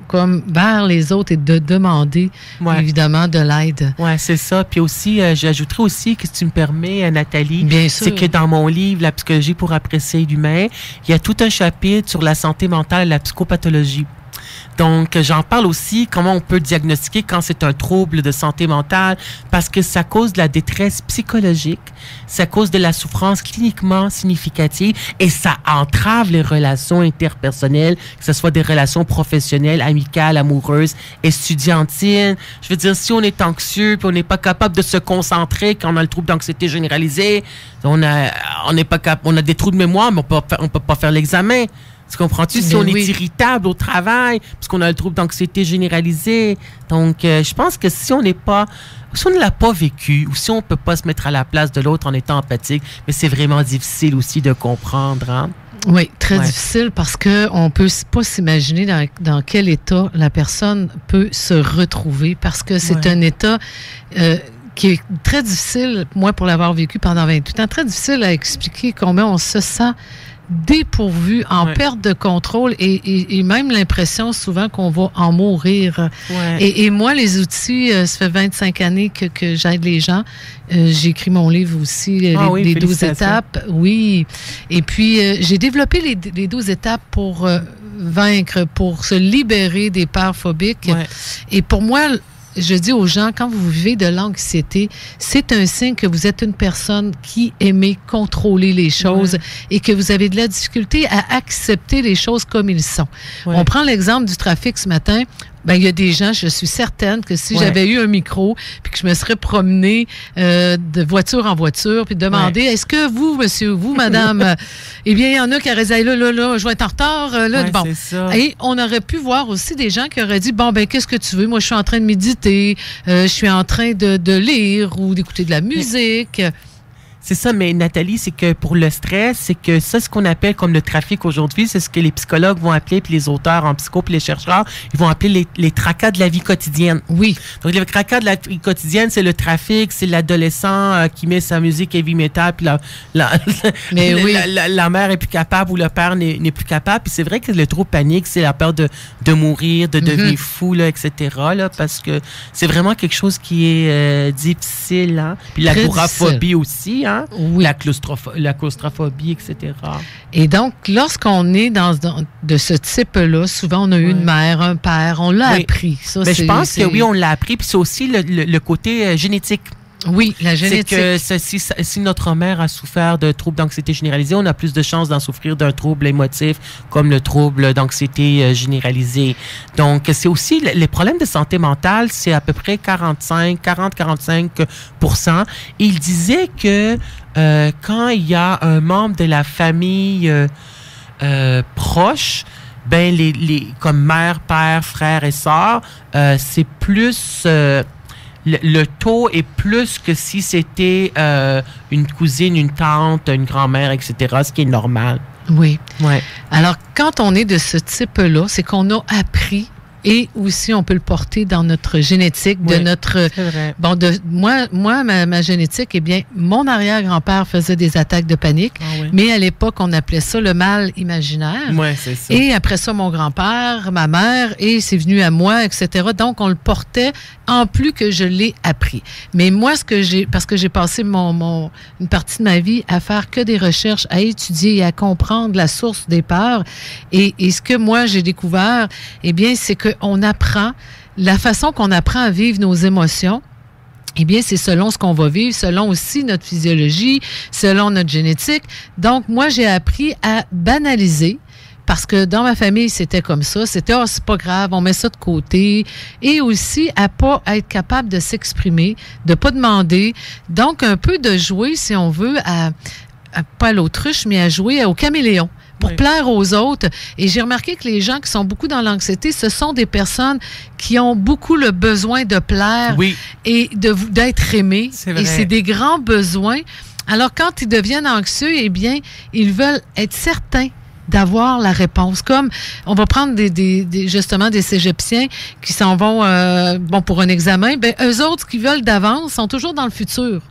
comme vers les autres et de demander, ouais. évidemment, de l'aide. Oui, c'est ça. Puis aussi, euh, j'ajouterais aussi que si tu me permets, Nathalie, bien sûr, c'est que dans mon livre, La psychologie pour apprécier l'humain, il y a tout un chapitre sur la santé mentale et la psychopathologie. Donc, j'en parle aussi, comment on peut diagnostiquer quand c'est un trouble de santé mentale, parce que ça cause de la détresse psychologique, ça cause de la souffrance cliniquement significative et ça entrave les relations interpersonnelles, que ce soit des relations professionnelles, amicales, amoureuses, estudiantines. Je veux dire, si on est anxieux puis on n'est pas capable de se concentrer quand on a le trouble d'anxiété généralisée, on a, on n'est pas capable, on a des trous de mémoire, mais on peut, on peut pas faire l'examen. Tu comprends-tu? Si mais on oui. est irritable au travail, parce qu'on a le trouble d'anxiété généralisée. Donc, euh, je pense que si on n'est pas, si on ne l'a pas vécu, ou si on ne peut pas se mettre à la place de l'autre en étant empathique, mais c'est vraiment difficile aussi de comprendre, hein? Oui, très ouais. difficile parce qu'on ne peut pas s'imaginer dans, dans quel état la personne peut se retrouver parce que c'est ouais. un état... Euh, qui est très difficile, moi, pour l'avoir vécu pendant vingt-huit ans, très difficile à expliquer combien on se sent dépourvu, en ouais. perte de contrôle et, et, et même l'impression souvent qu'on va en mourir. Ouais. Et, et moi, les outils, euh, ça fait vingt-cinq années que, que j'aide les gens. Euh, j'ai écrit mon livre aussi, ah, les, oui, les douze étapes. Oui. Et puis, euh, j'ai développé les, les douze étapes pour euh, vaincre, pour se libérer des peurs phobiques. Ouais. Et pour moi, je dis aux gens, quand vous vivez de l'anxiété, c'est un signe que vous êtes une personne qui aimait contrôler les choses ouais. et que vous avez de la difficulté à accepter les choses comme ils sont. Ouais. On prend l'exemple du trafic ce matin. Ben, il y a des gens, je suis certaine que si ouais. j'avais eu un micro puis que je me serais promenée euh, de voiture en voiture puis demandé, ouais. est-ce que vous, monsieur, vous, madame, eh bien, il y en a qui auraient dit, là, là, là, je vais être en retard. Là, ouais, bon. C'est ça. Et on aurait pu voir aussi des gens qui auraient dit, bon, ben, qu'est-ce que tu veux? Moi, je suis en train de méditer, euh, je suis en train de, de lire ou d'écouter de la musique. Mais... C'est ça, mais Nathalie, c'est que pour le stress, c'est que ça, ce qu'on appelle comme le trafic aujourd'hui, c'est ce que les psychologues vont appeler, puis les auteurs en psycho, puis les chercheurs, ils vont appeler les, les tracas de la vie quotidienne. Oui. Donc, les tracas de la vie quotidienne, c'est le trafic, c'est l'adolescent euh, qui met sa musique heavy metal, puis la, la, mais la, oui. la, la, la mère est plus capable ou le père n'est, n'est plus capable. Puis c'est vrai que le trouble panique, c'est la peur de, de mourir, de devenir mm-hmm. fou, là, et cetera, là, parce que c'est vraiment quelque chose qui est euh, difficile. Hein? Puis l'agoraphobie aussi, hein? Oui. La, claustropho- la claustrophobie, et cetera. Et donc, lorsqu'on est dans, dans de ce type-là, souvent on a eu oui. une mère, un père, on l'a oui. appris. Ça, mais c'est, je pense c'est... que oui, on l'a appris, puis c'est aussi le, le, le côté euh, génétique. Oui, la génétique. C'est que si, si notre mère a souffert de troubles d'anxiété généralisée, on a plus de chances d'en souffrir d'un trouble émotif comme le trouble d'anxiété euh, généralisée. Donc, c'est aussi les problèmes de santé mentale, c'est à peu près quarante-cinq, quarante à quarante-cinq pour cent. Et il disait que euh, quand il y a un membre de la famille euh, euh, proche, ben les, les comme mère, père, frère et sœur, euh, c'est plus euh, Le, le taux est plus que si c'était euh, une cousine, une tante, une grand-mère, et cetera, ce qui est normal. Oui. Ouais. Alors, quand on est de ce type-là, c'est qu'on a appris et aussi on peut le porter dans notre génétique, oui, de notre... C'est vrai. Bon, de, moi, moi ma, ma génétique, eh bien, mon arrière-grand-père faisait des attaques de panique, ah, oui. mais à l'époque, on appelait ça le mal imaginaire. Oui, c'est ça. Et après ça, mon grand-père, ma mère, et c'est venu à moi, et cetera. Donc, on le portait en plus que je l'ai appris. Mais moi, ce que j'ai... Parce que j'ai passé mon, mon, une partie de ma vie à faire que des recherches, à étudier et à comprendre la source des peurs. Et, et ce que moi, j'ai découvert, eh bien, c'est que on apprend, la façon qu'on apprend à vivre nos émotions, eh bien, c'est selon ce qu'on va vivre, selon aussi notre physiologie, selon notre génétique. Donc, moi, j'ai appris à banaliser, parce que dans ma famille, c'était comme ça. C'était, oh, c'est pas grave, on met ça de côté. Et aussi, à pas être capable de s'exprimer, de pas demander. Donc, un peu de jouer, si on veut, à, à pas à l'autruche, mais à jouer au caméléon. Pour oui. plaire aux autres. Et j'ai remarqué que les gens qui sont beaucoup dans l'anxiété, ce sont des personnes qui ont beaucoup le besoin de plaire oui. et de, d'être aimés. C'est vrai. Et c'est des grands besoins. Alors, quand ils deviennent anxieux, eh bien, ils veulent être certains d'avoir la réponse. Comme, on va prendre des, des, des justement des cégeptiens qui s'en vont euh, bon pour un examen. Ben, eux autres, ce qu'ils veulent d'avance, sont toujours dans le futur.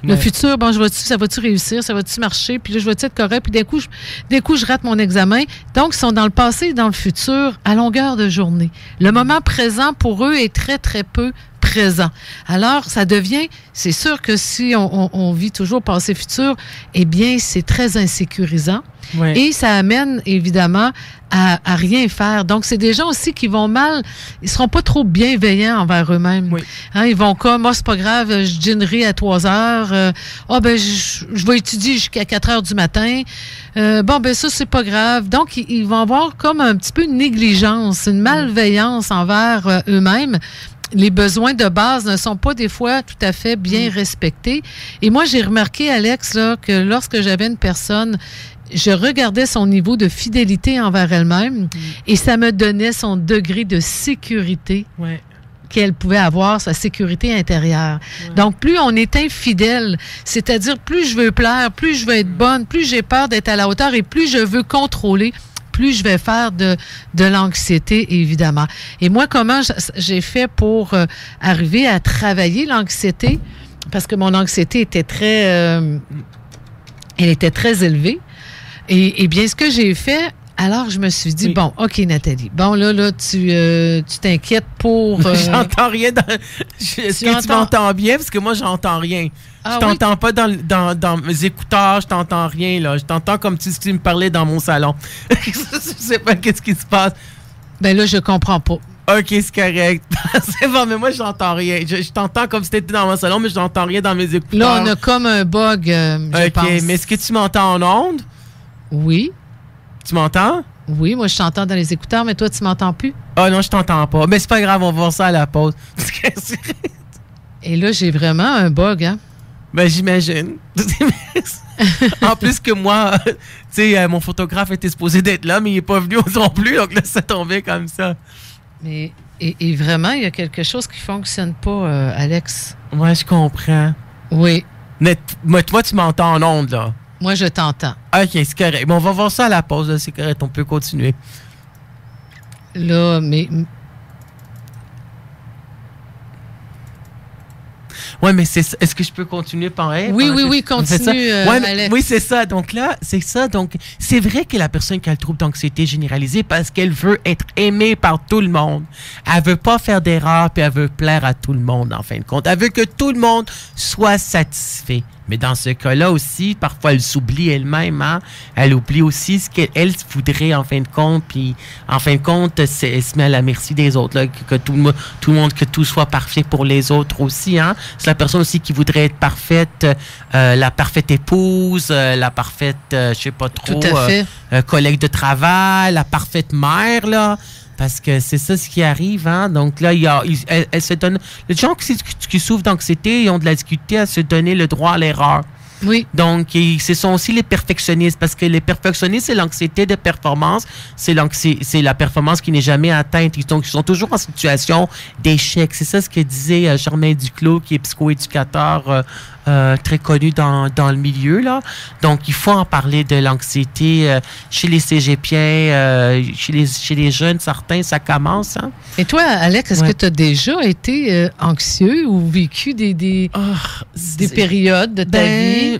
Le futur, bon, je vais-tu, ça va-tu réussir? Ça va-tu marcher? Puis là, je vais-tu être correct? Puis d'un coup, je, d'un coup, je rate mon examen. Donc, ils sont dans le passé et dans le futur à longueur de journée. Le moment présent, pour eux, est très, très peu présent. Alors, ça devient, c'est sûr que si on, on, on vit toujours passé-futur, eh bien, c'est très insécurisant. Ouais. Et ça amène, évidemment, à, à rien faire. Donc, c'est des gens aussi qui vont mal, ils seront pas trop bienveillants envers eux-mêmes. Oui. Hein, ils vont comme, oh, c'est pas grave, je dînerai à trois heures. Ah, euh, oh, ben, je, je vais étudier jusqu'à quatre heures du matin. Euh, bon, ben, ça, c'est pas grave. Donc, ils, ils vont avoir comme un petit peu une négligence, une malveillance envers euh, eux-mêmes. Les besoins de base ne sont pas des fois tout à fait bien mmh. respectés. Et moi, j'ai remarqué, Alex, là, que lorsque j'avais une personne, je regardais son niveau de fidélité envers elle-même mmh. et ça me donnait son degré de sécurité ouais. qu'elle pouvait avoir, sa sécurité intérieure. Ouais. Donc, plus on est infidèle, c'est-à-dire plus je veux plaire, plus je veux être bonne, plus j'ai peur d'être à la hauteur et plus je veux contrôler, plus je vais faire de, de l'anxiété, évidemment. Et moi, comment j'ai fait pour euh, arriver à travailler l'anxiété? Parce que mon anxiété était très... Euh, elle était très élevée. Et, et bien, ce que j'ai fait... Alors, je me suis dit, oui. bon, OK, Nathalie. Bon, là, là, tu euh, tu t'inquiètes pour... Euh, j'entends rien dans... Est-ce que entends... tu m'entends bien? Parce que moi, j'entends rien. Ah, je t'entends oui? pas dans, dans, dans mes écouteurs, je t'entends rien, là. Je t'entends comme si tu me parlais dans mon salon. Je sais pas qu'est-ce qui se passe. Ben là, je comprends pas. OK, c'est correct. C'est bon, mais moi, je n'entends rien. Je, je t'entends comme si tu étais dans mon salon, mais je n'entends rien dans mes écouteurs. Là, on a comme un bug, euh, je OK, pense. mais est-ce que tu m'entends en ondes? Oui. Tu m'entends? Oui, moi, je t'entends dans les écouteurs, mais toi, tu m'entends plus? Ah oh, non, je t'entends pas. Mais c'est pas grave, on va voir ça à la pause. Et là, j'ai vraiment un bug, hein? Ben, j'imagine. En plus que moi, tu sais, euh, mon photographe était supposé d'être là, mais il n'est pas venu non plus, donc là, ça tombait comme ça. Mais, et, et vraiment, il y a quelque chose qui ne fonctionne pas, euh, Alex. Ouais, je comprends. Oui. Mais moi, toi, tu m'entends en ondes, là. Moi, je t'entends. OK, c'est correct. Bon, on va voir ça à la pause, là, c'est correct, on peut continuer. Là, mais... Oui, mais c'est, est-ce que je peux continuer pareil? Oui, oui, oui, continue, euh, ouais, mais, Alex. Oui, c'est ça. Donc là, c'est ça. Donc, c'est vrai que la personne qui a le trouble d'anxiété généralisée, parce qu'elle veut être aimée par tout le monde. Elle veut pas faire d'erreurs, puis elle veut plaire à tout le monde, en fin de compte. Elle veut que tout le monde soit satisfait. Mais dans ce cas-là aussi, parfois, elle s'oublie elle-même. Hein? Elle oublie aussi ce qu'elle voudrait, en fin de compte. Puis, en fin de compte, elle se met à la merci des autres. Là, que, que tout, le, tout le monde, que tout soit parfait pour les autres aussi. Hein? C'est la personne aussi qui voudrait être parfaite, euh, la parfaite épouse, euh, la parfaite, euh, je sais pas trop, tout à fait. Euh, euh, collègue de travail, la parfaite mère, là. Parce que c'est ça ce qui arrive, hein. Donc là, il y a, il, elle, elle se donne. Les gens qui, qui souffrent d'anxiété, ils ont de la difficulté à se donner le droit à l'erreur. Oui. Donc, et ce sont aussi les perfectionnistes, parce que les perfectionnistes, c'est l'anxiété de performance, c'est, c'est la performance qui n'est jamais atteinte. Ils sont, ils sont toujours en situation d'échec. C'est ça ce que disait euh, Germain Duclos, qui est psychoéducateur euh, euh, très connu dans, dans le milieu, là. Donc, il faut en parler de l'anxiété euh, chez les cégepiens, euh, chez, les, chez les jeunes, certains, ça commence. Hein? Et toi, Alex, est-ce ouais. que tu as déjà été euh, anxieux ou vécu des, des, oh, des périodes de ta ben, vie?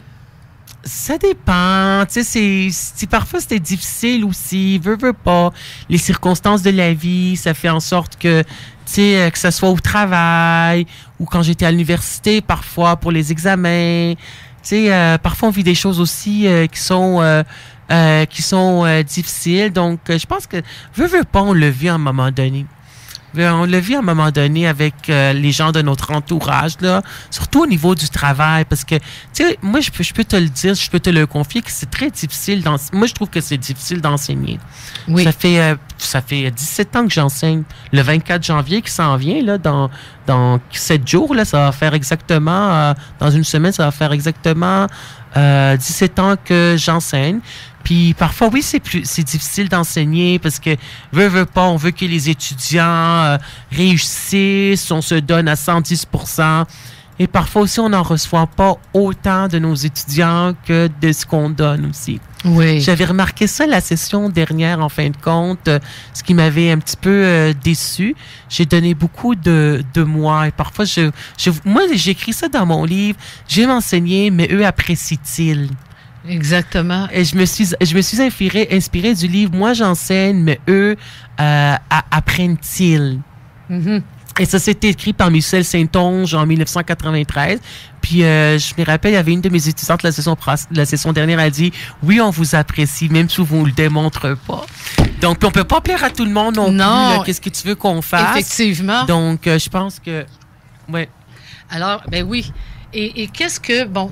Ça dépend. Tu sais, c'est, c'est, parfois, c'était difficile aussi. Veux, veux pas. Les circonstances de la vie, ça fait en sorte que, tu sais, que ça soit au travail ou quand j'étais à l'université, parfois, pour les examens. Tu sais, euh, parfois, on vit des choses aussi euh, qui sont... Euh, euh, qui sont euh, difficiles. Donc, euh, je pense que, veux, veux pas, on le vit à un moment donné. On l'a vu à un moment donné avec euh, les gens de notre entourage, là, surtout au niveau du travail, parce que, tu sais, moi, je peux, je peux te le dire, je peux te le confier, que c'est très difficile. Moi, je trouve que c'est difficile d'enseigner. Oui. Ça fait, euh, ça fait dix-sept ans que j'enseigne. Le vingt-quatre janvier qui s'en vient, là, dans, dans sept jours, là, ça va faire exactement, euh, dans une semaine, ça va faire exactement euh, dix-sept ans que j'enseigne. Puis parfois, oui, c'est plus c'est difficile d'enseigner parce que, veut, veut pas, on veut que les étudiants euh, réussissent, on se donne à cent dix pour cent. Et parfois aussi, on n'en reçoit pas autant de nos étudiants que de ce qu'on donne aussi. Oui. J'avais remarqué ça la session dernière, en fin de compte, euh, ce qui m'avait un petit peu euh, déçu. J'ai donné beaucoup de, de moi et parfois, je, je, moi, j'écris ça dans mon livre. J'ai m'enseigné, mais eux apprécient-ils? Exactement. Et je me suis, je me suis inspiré, inspiré du livre. Moi, j'enseigne, mais eux euh, apprennent-ils? Mm-hmm. Et ça, c'était écrit par Michel Saint-Onge en dix-neuf cent quatre-vingt-treize. Puis, euh, je me rappelle, il y avait une de mes étudiantes la session, la session dernière, elle a dit « Oui, on vous apprécie, même si vous ne le démontrez pas. » Donc, on peut pas plaire à tout le monde non, non. plus. Qu'est-ce que tu veux qu'on fasse? Effectivement. Donc, euh, je pense que... Ouais. Alors, ben oui. Et, et qu'est-ce que... Bon,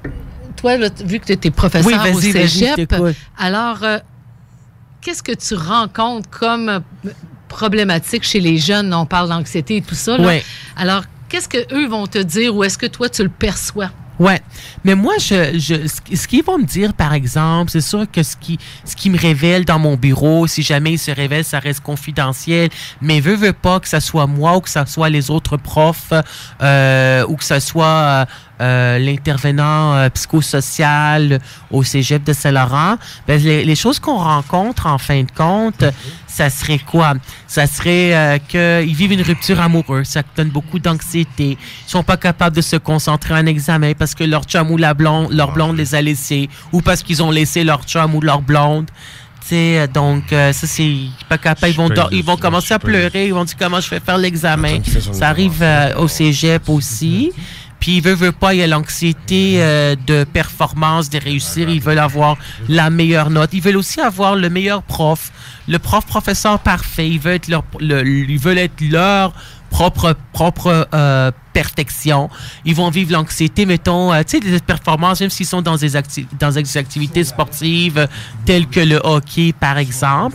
toi, là, vu que tu étais professeur oui, au cégep, vas-y, alors, euh, qu'est-ce que tu rencontres comme problématique chez les jeunes? On parle d'anxiété et tout ça. Là. Ouais. Alors, qu'est-ce qu'eux vont te dire ou est-ce que toi, tu le perçois? Ouais, mais moi, je, je, ce qu'ils vont me dire, par exemple, c'est sûr que ce qui, ce qui me révèle dans mon bureau, si jamais il se révèle, ça reste confidentiel. Mais veux, veux pas que ça soit moi ou que ça soit les autres profs euh, ou que ça soit euh, l'intervenant euh, psychosocial au cégep de Saint-Laurent. Ben, les, les choses qu'on rencontre, en fin de compte, ça serait quoi? Ça serait euh, qu'ils vivent une rupture amoureuse. Ça donne beaucoup d'anxiété. Ils sont pas capables de se concentrer en examen parce que leur chum ou la blonde, leur blonde les a laissés ou parce qu'ils ont laissé leur chum ou leur blonde. T'sais, donc, euh, ça, c'est pas capable. Ils vont, do- ils vont commencer à pleurer. Ils vont dire comment je vais faire l'examen. Ça arrive euh, au cégep aussi. Puis, ils veulent, veulent pas, il y a l'anxiété euh, de performance, de réussir. Ils veulent avoir la meilleure note. Ils veulent aussi avoir le meilleur prof, le prof professeur parfait. Ils veulent être leur, le, ils veulent être leur propre, propre euh, perfection. Ils vont vivre l'anxiété, mettons, euh, tu sais, des performances, même s'ils sont dans des, acti- dans des activités sportives euh, telles que le hockey, par exemple.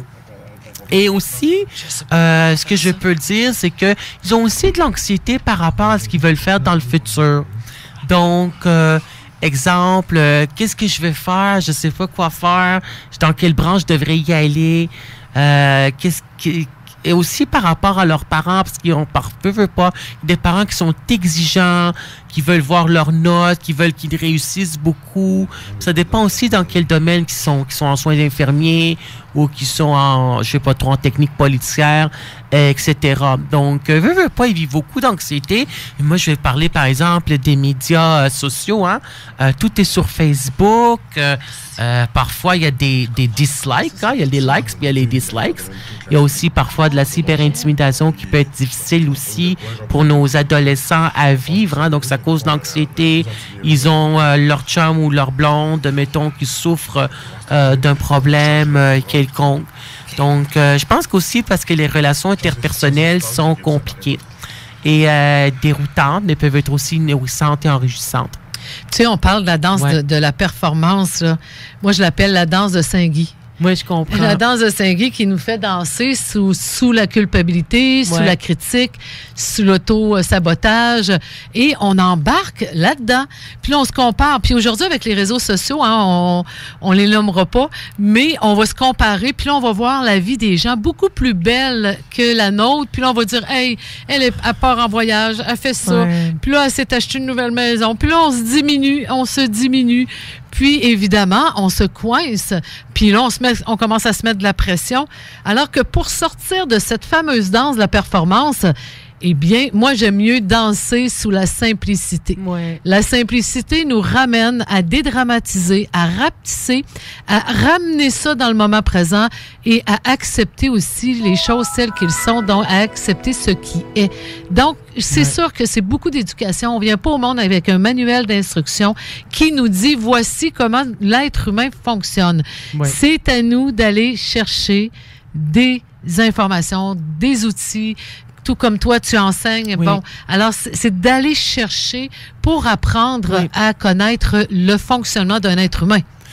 Et aussi, euh, ce que je peux dire, c'est que ils ont aussi de l'anxiété par rapport à ce qu'ils veulent faire dans le futur. Donc, euh, exemple, euh, qu'est-ce que je vais faire? Je sais pas quoi faire. Dans quelle branche je devrais y aller? Euh, qu'est-ce que... Et aussi par rapport à leurs parents, parce qu'ils ont par peu, veut pas, des parents qui sont exigeants, qui veulent voir leurs notes, qui veulent qu'ils réussissent beaucoup. Ça dépend aussi dans quel domaine qu'ils sont, qui sont en soins infirmiers ou qui sont en, je sais pas trop, en technique policière, et cetera. Donc, euh, veut, veut pas, ils vivent beaucoup d'anxiété. Et moi, je vais parler, par exemple, des médias euh, sociaux. Hein. Euh, tout est sur Facebook. Euh, euh, parfois, il y a des, des dislikes. Hein. Il y a les likes, puis il y a les dislikes. Il y a aussi parfois de la cyberintimidation qui peut être difficile aussi pour nos adolescents à vivre. Hein. Donc, ça cause d'anxiété. Ils ont euh, leur chum ou leur blonde, mettons, qui souffre euh, d'un problème euh, quelconque. Donc, euh, je pense qu'aussi parce que les relations interpersonnelles sont compliquées et euh, déroutantes, mais peuvent être aussi nourrissantes et enrichissantes. Tu sais, on parle de la danse ouais. de, de la performance. Là. Moi, je l'appelle la danse de Saint-Guy. Moi, je comprends. La danse de Saint-Guy qui nous fait danser sous, sous la culpabilité, sous ouais. la critique, sous l'auto-sabotage. Et on embarque là-dedans. Puis là, on se compare. Puis aujourd'hui, avec les réseaux sociaux, hein, on on les nommera pas, mais on va se comparer. Puis là, on va voir la vie des gens beaucoup plus belle que la nôtre. Puis là, on va dire, hey, elle, est, elle part en voyage, elle fait ça. Ouais. Puis là, elle s'est acheté une nouvelle maison. Puis là, on se diminue, on se diminue. Puis, évidemment, on se coince, puis là, on, se met, on commence à se mettre de la pression. Alors que pour sortir de cette fameuse danse de la performance, eh bien, moi, j'aime mieux danser sous la simplicité. Ouais. La simplicité nous ramène à dédramatiser, à rapetisser, à ramener ça dans le moment présent et à accepter aussi les choses telles qu'elles sont, donc à accepter ce qui est. Donc, c'est ouais. sûr que c'est beaucoup d'éducation. On vient pas au monde avec un manuel d'instruction qui nous dit voici comment l'être humain fonctionne. Ouais. C'est à nous d'aller chercher des informations, des outils, tout comme toi, tu enseignes. Oui. Bon, alors, c'est, c'est d'aller chercher pour apprendre oui. à connaître le fonctionnement d'un être humain.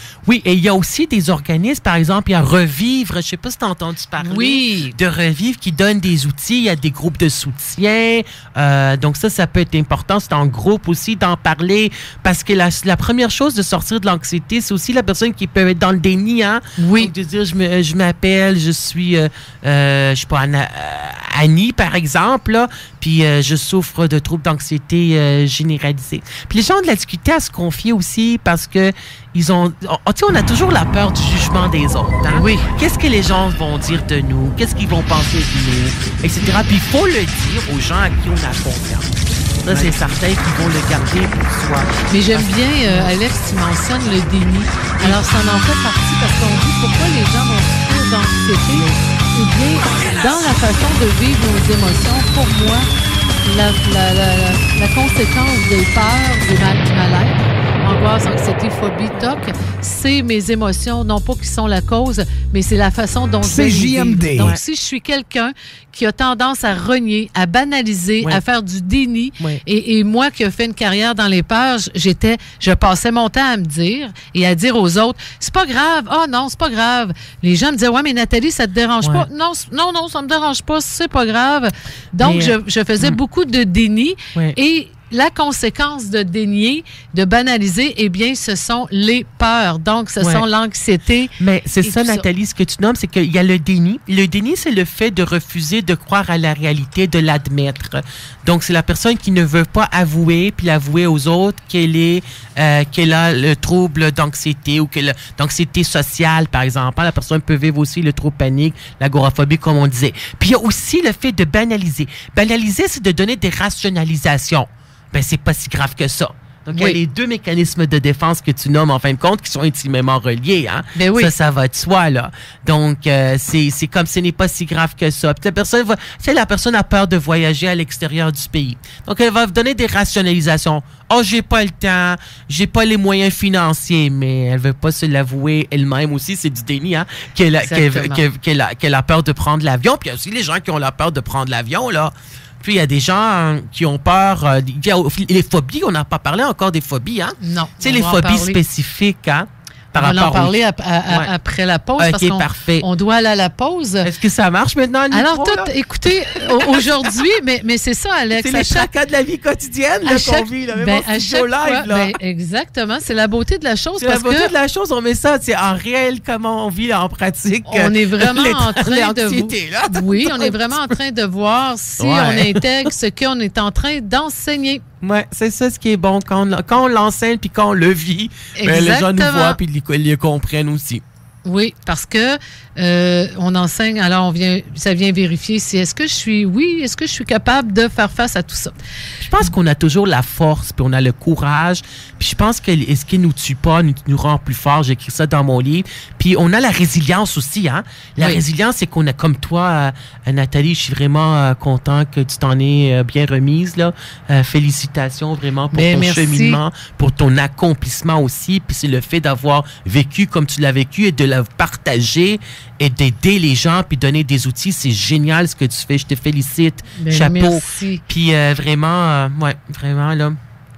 Oui, et il y a aussi des organismes, par exemple, il y a Revivre, je ne sais pas si tu as entendu parler oui. de Revivre qui donne des outils, il y a des groupes de soutien, euh, donc ça, ça peut être important, c'est en groupe aussi d'en parler, parce que la, la première chose de sortir de l'anxiété, c'est aussi la personne qui peut être dans le déni, hein? Oui. Donc, de dire, je, me, je m'appelle, je suis, euh, euh, je sais pas, Anna, euh, Annie, par exemple, là, puis euh, je souffre de troubles d'anxiété euh, généralisés. Puis les gens ont de la difficulté à se confier aussi parce que ils ont, on, tu sais, on a toujours la peur du jugement des autres. Hein? Oui. Qu'est-ce que les gens vont dire de nous? Qu'est-ce qu'ils vont penser de nous? Etc. Puis il faut le dire aux gens à qui on a confiance. Ça, c'est certain qu'ils vont le garder pour soi. Mais j'aime bien, euh, Alex, tu mentionnes le déni. Alors, ça en fait partie parce qu'on dit pourquoi les gens vont souffrir d'anxiété. Eh bien, dans la façon de vivre nos émotions, pour moi, la, la, la, la conséquence des peurs, du, mal, du mal-être, angoisse, anxiété, phobie, toc, c'est mes émotions, non pas qui sont la cause, mais c'est la façon dont je vais vivre. Donc, ouais. si je suis quelqu'un qui a tendance à renier, à banaliser, ouais. à faire du déni, ouais. et, et moi qui ai fait une carrière dans les peurs, j'étais, je passais mon temps à me dire et à dire aux autres, c'est pas grave, oh non, c'est pas grave. Les gens me disaient, ouais, mais Nathalie, ça te dérange ouais. pas? Non, non, non, ça me dérange pas, c'est pas grave. Donc, mais, je, je faisais mm. beaucoup de déni ouais. et la conséquence de dénier, de banaliser, eh bien, ce sont les peurs. Donc, ce ouais. sont l'anxiété. Mais c'est ça, Nathalie, ça. Ce que tu nommes, c'est qu'il y a le déni. Le déni, c'est le fait de refuser de croire à la réalité, de l'admettre. Donc, c'est la personne qui ne veut pas avouer, puis avouer aux autres qu'elle est, euh, qu'elle a le trouble d'anxiété ou que le, d'anxiété sociale, par exemple. La personne peut vivre aussi le trouble panique, l'agoraphobie, comme on disait. Puis, il y a aussi le fait de banaliser. Banaliser, c'est de donner des rationalisations. Ben, c'est pas si grave que ça. Donc, oui. il y a les deux mécanismes de défense que tu nommes, en fin de compte, qui sont intimement reliés. Hein? Ben oui. Ça, ça va de soi, là. Donc, euh, c'est, c'est comme ce n'est pas si grave que ça. Puis la personne va, tu sais, la personne a peur de voyager à l'extérieur du pays. Donc, elle va donner des rationalisations. Oh, j'ai pas le temps, j'ai pas les moyens financiers, mais elle veut pas se l'avouer elle-même aussi. C'est du déni, hein? Qu'elle a, qu'elle, qu'elle, qu'elle, a, qu'elle a peur de prendre l'avion. Puis il y a aussi les gens qui ont la peur de prendre l'avion, là. Puis, il y a des gens hein, qui ont peur. Euh, il y a les phobies, on n'a pas parlé encore des phobies, hein? Non. Tu sais, les phobies spécifiques, hein? Par on va en parler aux... à, à, ouais. après la pause. Okay, parce qu'on parfait. On doit aller à la pause. Est-ce que ça marche maintenant? Le Alors, micro, tout, écoutez, aujourd'hui, mais, mais c'est ça, Alex. C'est les chaque... tracas de la vie quotidienne là, chaque... qu'on vit, là, même ben, en studio live. Fois, là. Ben, exactement, c'est la beauté de la chose. C'est parce la beauté que de la chose, on met ça en réel, comment on vit là, en pratique. On est vraiment en train de... Là, oui, on est vraiment en train de voir si ouais. on intègre ce qu'on est en train d'enseigner. Oui, c'est ça ce qui est bon. Quand on, quand on l'enseigne puis quand on le vit, ben, les gens nous voient puis ils le comprennent aussi. Oui, parce que euh, on enseigne, alors on vient, ça vient vérifier si est-ce que je suis, oui, est-ce que je suis capable de faire face à tout ça. Je pense qu'on a toujours la force, puis on a le courage, puis je pense que ce qui nous tue pas nous, nous rend plus forts. J'ai écrit ça dans mon livre. Puis on a la résilience aussi, hein. La oui. résilience, c'est qu'on a comme toi, euh, Nathalie, je suis vraiment euh, content que tu t'en aies euh, bien remise là. Euh, félicitations vraiment pour Mais ton merci. cheminement, pour ton accomplissement aussi. Puis c'est le fait d'avoir vécu comme tu l'as vécu et de la partager et d'aider les gens puis donner des outils, c'est génial ce que tu fais. Je te félicite. Ben, chapeau. Merci. Puis euh, vraiment, euh, ouais, vraiment là.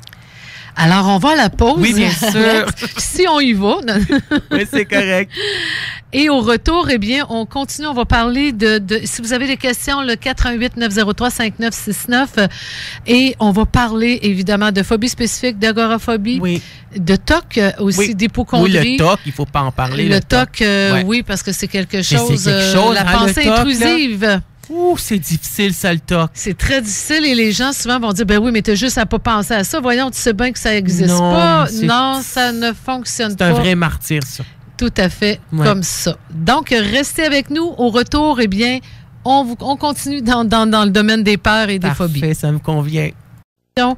Alors, on va à la pause. Oui, bien sûr. Si on y va. Oui, c'est correct. Et au retour, eh bien, on continue. On va parler de, de si vous avez des questions, le quatre un huit neuf zéro trois cinq neuf six neuf. Et on va parler, évidemment, de phobie spécifique, d'agoraphobie, oui. de T O C aussi, oui. d'hypocondrie. Oui, le T O C, il ne faut pas en parler. Le, le T O C, euh, ouais. oui, parce que c'est quelque chose, c'est quelque chose euh, la hein, pensée intrusive. Là. Ouh, c'est difficile, ça, le T O C. C'est très difficile et les gens, souvent, vont dire, ben oui, mais t'as juste à pas penser à ça. Voyons, tu sais bien que ça n'existe pas. Non, ça ne fonctionne pas. C'est un vrai martyr, ça. Tout à fait, ouais. Comme ça. Donc, restez avec nous. Au retour, eh bien, on, vous, on continue dans, dans, dans le domaine des peurs et des Parfait, phobies. Parfait, ça me convient. Donc,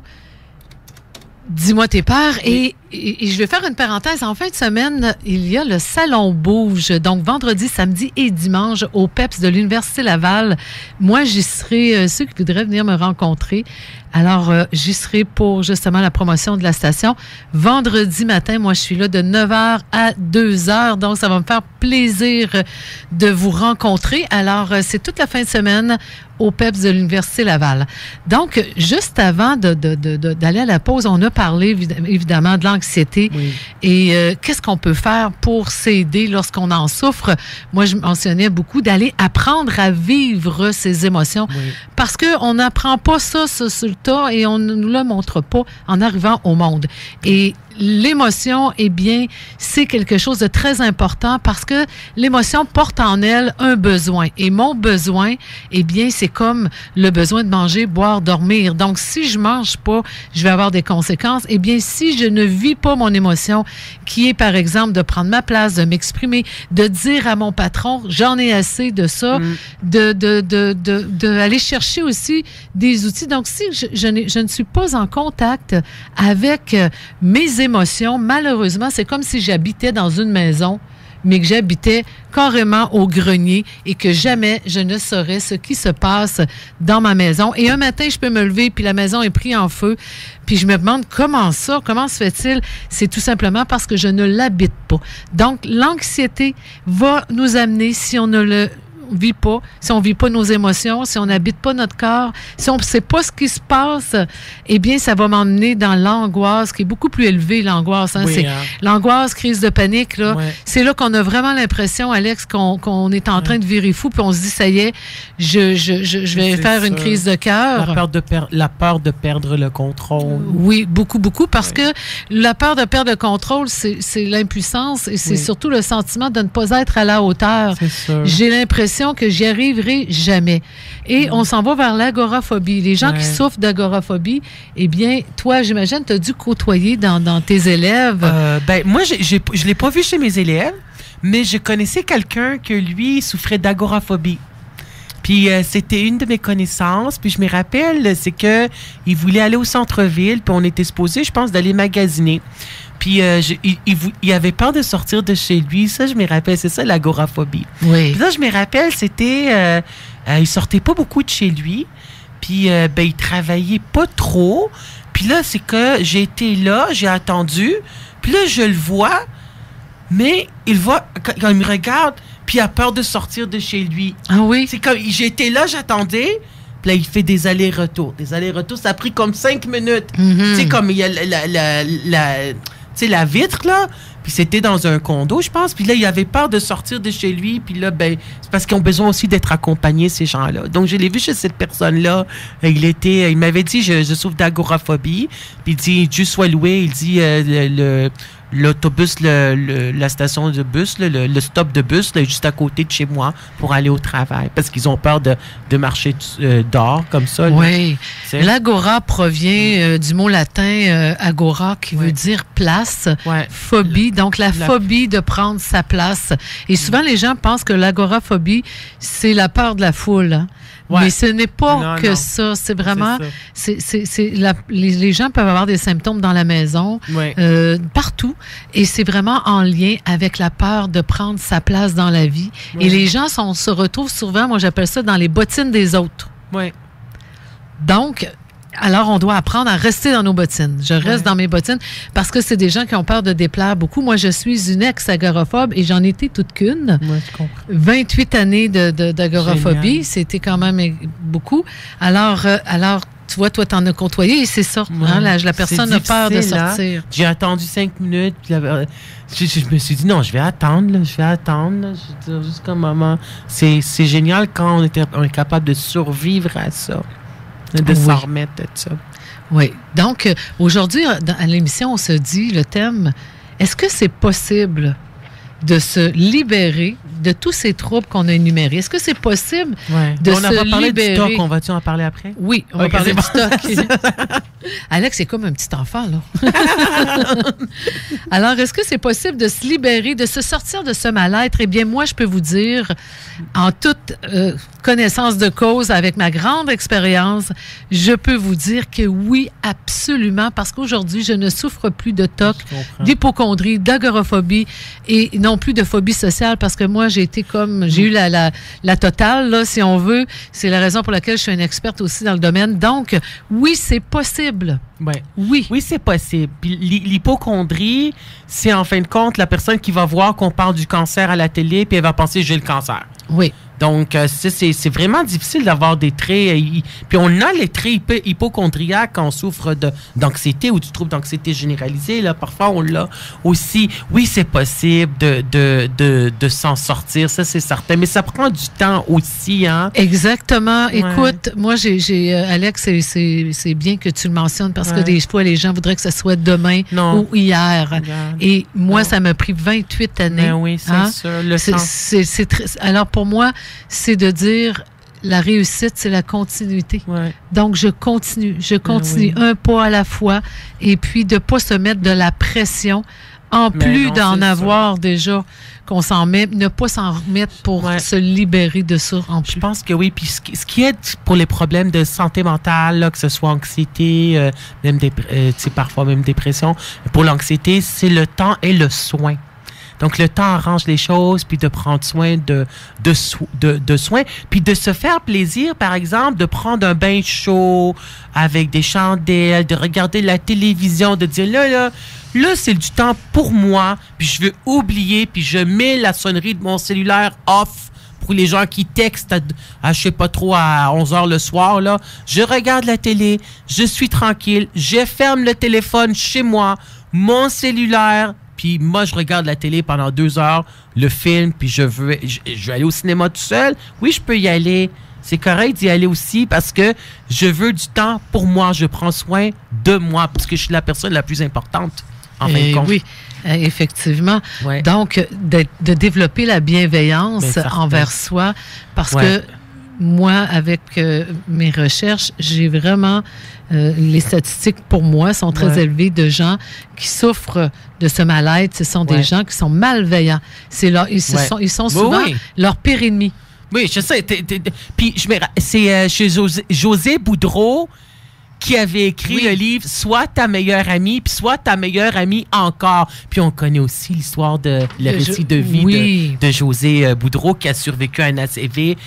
dis-moi tes peurs. Oui. Et, et, et je vais faire une parenthèse. En fin de semaine, il y a le Salon Bouge. Donc, vendredi, samedi et dimanche au P E P S de l'Université Laval. Moi, j'y serai, euh, ceux qui voudraient venir me rencontrer. Alors, euh, j'y serai pour justement la promotion de la station. Vendredi matin, moi, je suis là de neuf heures à deux heures. Donc, ça va me faire plaisir de vous rencontrer. Alors, euh, c'est toute la fin de semaine au P E P S de l'Université Laval. Donc, juste avant de, de, de, de, d'aller à la pause, on a parlé évidemment de l'anxiété. l'anxiété. Oui. Et euh, qu'est-ce qu'on peut faire pour s'aider lorsqu'on en souffre? Moi, je mentionnais beaucoup d'aller apprendre à vivre ses émotions. Oui. Parce qu'on n'apprend pas ça, ça sur le tas et on ne nous le montre pas en arrivant au monde. Et l'émotion, eh bien, c'est quelque chose de très important parce que l'émotion porte en elle un besoin. Et mon besoin, eh bien, c'est comme le besoin de manger, boire, dormir. Donc, si je mange pas, je vais avoir des conséquences. Eh bien, si je ne vis pas mon émotion, qui est, par exemple, de prendre ma place, de m'exprimer, de dire à mon patron, j'en ai assez de ça, mm. de, de, de, de, de aller chercher aussi des outils. Donc, si je, je, n'ai, je ne suis pas en contact avec mes émotions, émotions, malheureusement, c'est comme si j'habitais dans une maison, mais que j'habitais carrément au grenier et que jamais je ne saurais ce qui se passe dans ma maison. Et un matin, je peux me lever, puis la maison est prise en feu, puis je me demande comment ça, comment se fait-il? C'est tout simplement parce que je ne l'habite pas. Donc, l'anxiété va nous amener, si on ne le vit pas, si on vit pas nos émotions, si on n'habite pas notre corps, si on ne sait pas ce qui se passe, eh bien, ça va m'emmener dans l'angoisse, qui est beaucoup plus élevée, l'angoisse. Hein? Oui, c'est hein? L'angoisse, crise de panique, là. Ouais. C'est là qu'on a vraiment l'impression, Alex, qu'on, qu'on est en train ouais. de virer fou, puis on se dit, ça y est, je, je, je, je vais c'est faire ça. Une crise de cœur. La peur de, per- la peur de perdre le contrôle. Oui, beaucoup, beaucoup, parce oui. que la peur de perdre le contrôle, c'est, c'est l'impuissance et c'est oui. surtout le sentiment de ne pas être à la hauteur. C'est sûr. J'ai l'impression que j'y arrive jamais. Et mmh. on s'en va vers l'agoraphobie. Les gens ouais. qui souffrent d'agoraphobie, eh bien, toi, j'imagine, tu as dû côtoyer dans, dans tes élèves. Euh, ben, moi, j'ai, j'ai, je ne l'ai pas vu chez mes élèves, mais je connaissais quelqu'un que lui souffrait d'agoraphobie. Puis euh, c'était une de mes connaissances. Puis je me rappelle, c'est que il voulait aller au centre-ville, puis on était supposé, je pense, d'aller magasiner. Puis euh, je, il, il, il avait peur de sortir de chez lui. Ça, je me rappelle, c'est ça l'agoraphobie. Oui. Puis là, je me rappelle, c'était... Euh, euh, il sortait pas beaucoup de chez lui. Puis euh, ben, il travaillait pas trop. Puis là, c'est que j'ai été là, j'ai attendu. Puis là, je le vois, mais il voit, quand, quand il me regarde, puis il a peur de sortir de chez lui. Ah oui? C'est comme, j'étais là, j'attendais. Puis là, il fait des allers-retours. Des allers-retours, ça a pris comme cinq minutes. Mm-hmm. Tu sais, comme il y a la... la, la, la tu sais, la vitre, là, puis c'était dans un condo, je pense. Puis là, il avait peur de sortir de chez lui. Puis là, ben, c'est parce qu'ils ont besoin aussi d'être accompagnés, ces gens-là. Donc, je l'ai vu chez cette personne-là. Il était, il m'avait dit, je, je souffre d'agoraphobie. Puis il dit, Dieu soit loué. Il dit, euh, le, le, l'autobus, le, le, la station de bus, le, le stop de bus, là, est juste à côté de chez moi pour aller au travail. Parce qu'ils ont peur de, de marcher euh, dehors, comme ça. Oui. L'agora provient euh, du mot latin euh, agora, qui ouais. veut dire place, ouais. phobie. Donc, la, la phobie de prendre sa place. Et souvent, les gens pensent que l'agoraphobie, c'est la peur de la foule. Hein? Ouais. Mais ce n'est pas non, que non. ça. C'est vraiment... C'est, c'est, c'est la, les, les gens peuvent avoir des symptômes dans la maison, ouais. euh, partout. Et c'est vraiment en lien avec la peur de prendre sa place dans la vie. Ouais. Et les gens sont, se retrouvent souvent, moi j'appelle ça, dans les bottines des autres. Ouais. Donc... Alors, on doit apprendre à rester dans nos bottines. Je reste ouais. dans mes bottines parce que c'est des gens qui ont peur de déplaire beaucoup. Moi, je suis une ex-agorophobe et j'en étais toute qu'une. Ouais, je comprends. vingt-huit années de, de, d'agoraphobie, Génial. C'était quand même beaucoup. Alors, euh, alors tu vois, toi, t'en as côtoyé et c'est ça. Ouais. Hein, la, la personne a peur de sortir. Hein? J'ai attendu cinq minutes. Puis là, je, je me suis dit, non, je vais attendre. Là, je vais attendre. Là, je veux dire, jusqu'à un moment. C'est, c'est génial quand on est, on est capable de survivre à ça. De oui. s'en remettre de ça. Oui. Donc, euh, aujourd'hui, dans, à l'émission, on se dit, le thème, est-ce que c'est possible de se libérer de tous ces troubles qu'on a énumérés? Est-ce que c'est possible ouais. de on se libérer? On va parler libérer? du stock. On va-tu en parler après? Oui, on okay, va parler du stock. Alex, c'est comme un petit enfant, là. Alors, est-ce que c'est possible de se libérer, de se sortir de ce mal-être? Eh bien, moi, je peux vous dire, en toute euh, connaissance de cause, avec ma grande expérience, je peux vous dire que oui, absolument, parce qu'aujourd'hui, je ne souffre plus de T O C, d'hypocondrie, d'agoraphobie et non plus de phobie sociale, parce que moi, j'ai été comme, j'ai eu la, la, la totale, là, si on veut. C'est la raison pour laquelle je suis une experte aussi dans le domaine. Donc, oui, c'est possible. Ouais. Oui. Oui, c'est possible. Puis l'hypocondrie, c'est en fin de compte la personne qui va voir qu'on parle du cancer à la télé puis elle va penser j'ai le cancer. Oui. Donc, euh, c'est, c'est, c'est vraiment difficile d'avoir des traits. Euh, y, puis on a les traits hypo- hypochondriaques quand on souffre de, d'anxiété ou du trouble d'anxiété généralisée. Là, parfois, on l'a aussi. Oui, c'est possible de, de, de, de s'en sortir, ça, c'est certain. Mais ça prend du temps aussi. Hein? Exactement. Ouais. Écoute, moi, j'ai, j'ai euh, Alex, c'est, c'est, c'est bien que tu le mentionnes parce ouais. que des fois, les gens voudraient que ce soit demain non. ou hier. Regarde. Et moi, non. ça m'a pris vingt-huit années. Ben oui, c'est hein? sûr. Le c'est, temps. c'est, c'est tr- Alors, pour moi, c'est de dire la réussite, c'est la continuité. Ouais. Donc, je continue. Je continue ben oui. un pas à la fois et puis de ne pas se mettre de la pression en Mais plus non, d'en avoir ça. déjà qu'on s'en met, ne pas s'en remettre pour ouais. se libérer de ça en plus. Je pense que oui. Puis ce qui, ce qui aide pour les problèmes de santé mentale, là, que ce soit anxiété, euh, même dép- euh, parfois même dépression, pour l'anxiété, c'est le temps et le soin. Donc, le temps arrange les choses, puis de prendre soin de, de, so- de, de soins, puis de se faire plaisir, par exemple, de prendre un bain chaud avec des chandelles, de regarder la télévision, de dire là, là, là, c'est du temps pour moi, puis je veux oublier, puis je mets la sonnerie de mon cellulaire off pour les gens qui textent à, à je sais pas trop, à onze heures le soir, là. Je regarde la télé, je suis tranquille, je ferme le téléphone chez moi, mon cellulaire, puis moi, je regarde la télé pendant deux heures, le film, puis je veux, je, je veux aller au cinéma tout seul. Oui, je peux y aller. C'est correct d'y aller aussi parce que je veux du temps pour moi. Je prends soin de moi parce que je suis la personne la plus importante, en fin de compte. Oui, effectivement. Ouais. Donc, de, de développer la bienveillance ben, envers soi parce ouais. que moi, avec euh, mes recherches, j'ai vraiment... Euh, les statistiques, pour moi, sont très ouais. élevées de gens qui souffrent de ce mal-être. Ce sont ouais. des gens qui sont malveillants. C'est leur, ils, ouais. sont, ils sont souvent oui, oui. leur pire ennemi. Oui, je sais. T'es, t'es, t'es, puis, je me, c'est euh, chez José, José Boudreau qui avait écrit oui. le livre « Sois ta meilleure amie », puis « Sois ta meilleure amie encore ». Puis on connaît aussi l'histoire de le de récit jo- de vie oui. de, de José Boudreau qui a survécu à un A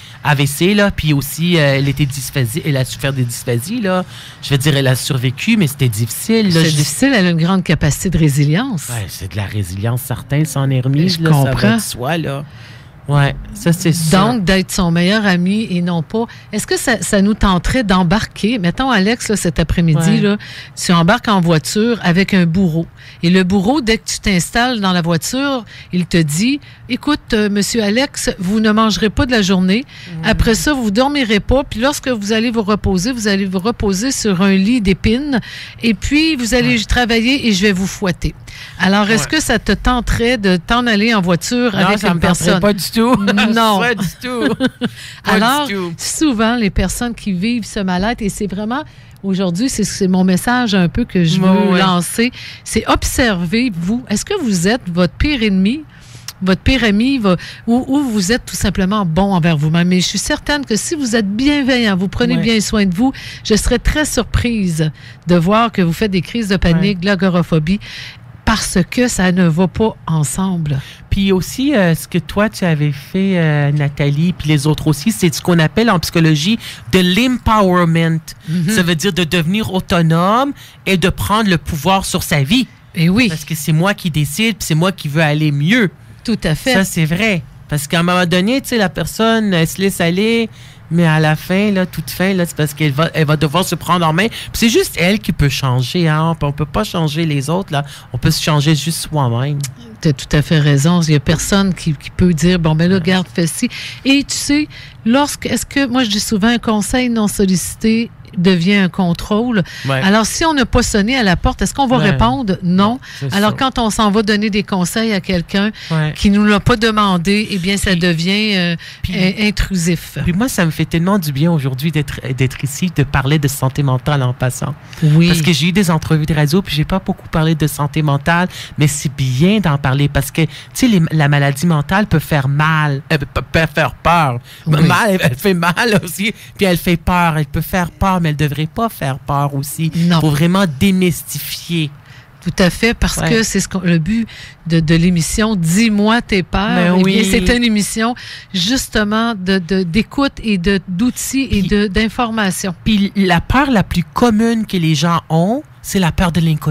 V C, là. Puis aussi, euh, elle était dysphasie, elle a souffert de dysphasie, là. Je veux dire, elle a survécu, mais c'était difficile. Là. C'est je... difficile, elle a une grande capacité de résilience. Ouais, c'est de la résilience, certain, s'en est remise. Je là, comprends. Ça va de soi, là. Ouais, ça c'est sûr. Donc, d'être son meilleur ami et non pas... Est-ce que ça, ça nous tenterait d'embarquer? Mettons, Alex, là, cet après-midi, ouais. là, tu embarques en voiture avec un bourreau. Et le bourreau, dès que tu t'installes dans la voiture, il te dit, écoute, euh, monsieur Alex, vous ne mangerez pas de la journée. Mmh. Après ça, vous dormirez pas. Puis lorsque vous allez vous reposer, vous allez vous reposer sur un lit d'épines. Et puis, vous allez ouais. travailler et je vais vous fouetter. Alors, est-ce ouais. que ça te tenterait de t'en aller en voiture non, avec ça une me personne? Pas du tout. Non. Pas du tout. Pas Alors, du tout. souvent, les personnes qui vivent ce mal-être, et c'est vraiment, aujourd'hui, c'est, c'est mon message un peu que je veux oh, ouais. lancer, c'est observez-vous. Est-ce que vous êtes votre pire ennemi? Votre pire ami, va, ou, ou vous êtes tout simplement bon envers vous-même. Mais je suis certaine que si vous êtes bienveillant, vous prenez ouais. bien soin de vous, je serais très surprise de voir que vous faites des crises de panique, ouais. de l'agoraphobie, parce que ça ne va pas ensemble. Puis aussi, euh, ce que toi, tu avais fait, euh, Nathalie, puis les autres aussi, c'est ce qu'on appelle en psychologie de l'empowerment. Mm-hmm. Ça veut dire de devenir autonome et de prendre le pouvoir sur sa vie. Et oui. Parce que c'est moi qui décide, puis c'est moi qui veux aller mieux. Tout à fait. Ça, c'est vrai. Parce qu'à un moment donné, tu sais, la personne, elle se laisse aller, mais à la fin, là, toute fin, là, c'est parce qu'elle va, elle va devoir se prendre en main. Puis c'est juste elle qui peut changer, hein. On peut pas changer les autres, là. On peut se changer juste soi-même. Tu as tout à fait raison. Il y a personne qui, qui peut dire, bon, ben là, garde, fais ci. Et tu sais, lorsque, est-ce que, moi, je dis souvent, un conseil non sollicité devient un contrôle. Ouais. Alors, si on n'a pas sonné à la porte, est-ce qu'on va ouais. répondre? Non. C'est Alors, ça. Quand on s'en va donner des conseils à quelqu'un ouais. qui ne nous l'a pas demandé, eh bien, ça puis, devient euh, puis, intrusif. Puis moi, ça me fait tellement du bien aujourd'hui d'être, d'être ici, de parler de santé mentale en passant. Oui. Parce que j'ai eu des entrevues de radio, puis j'ai pas beaucoup parlé de santé mentale, mais c'est bien d'en parler parce que, tu sais, les, la maladie mentale peut faire mal, elle peut, peut faire peur. Oui. Mal, elle, elle fait mal aussi, puis elle fait peur, elle peut faire peur, mais elle ne devrait pas faire peur aussi. Il faut vraiment démystifier. Tout à fait, parce ouais. que c'est ce qu'on, le but de, de l'émission « Dis-moi tes peurs ». Eh oui. bien, c'est une émission justement de, de, d'écoute et de, d'outils puis, et de, d'informations. Puis la peur la plus commune que les gens ont, c'est la peur de l'inconnu.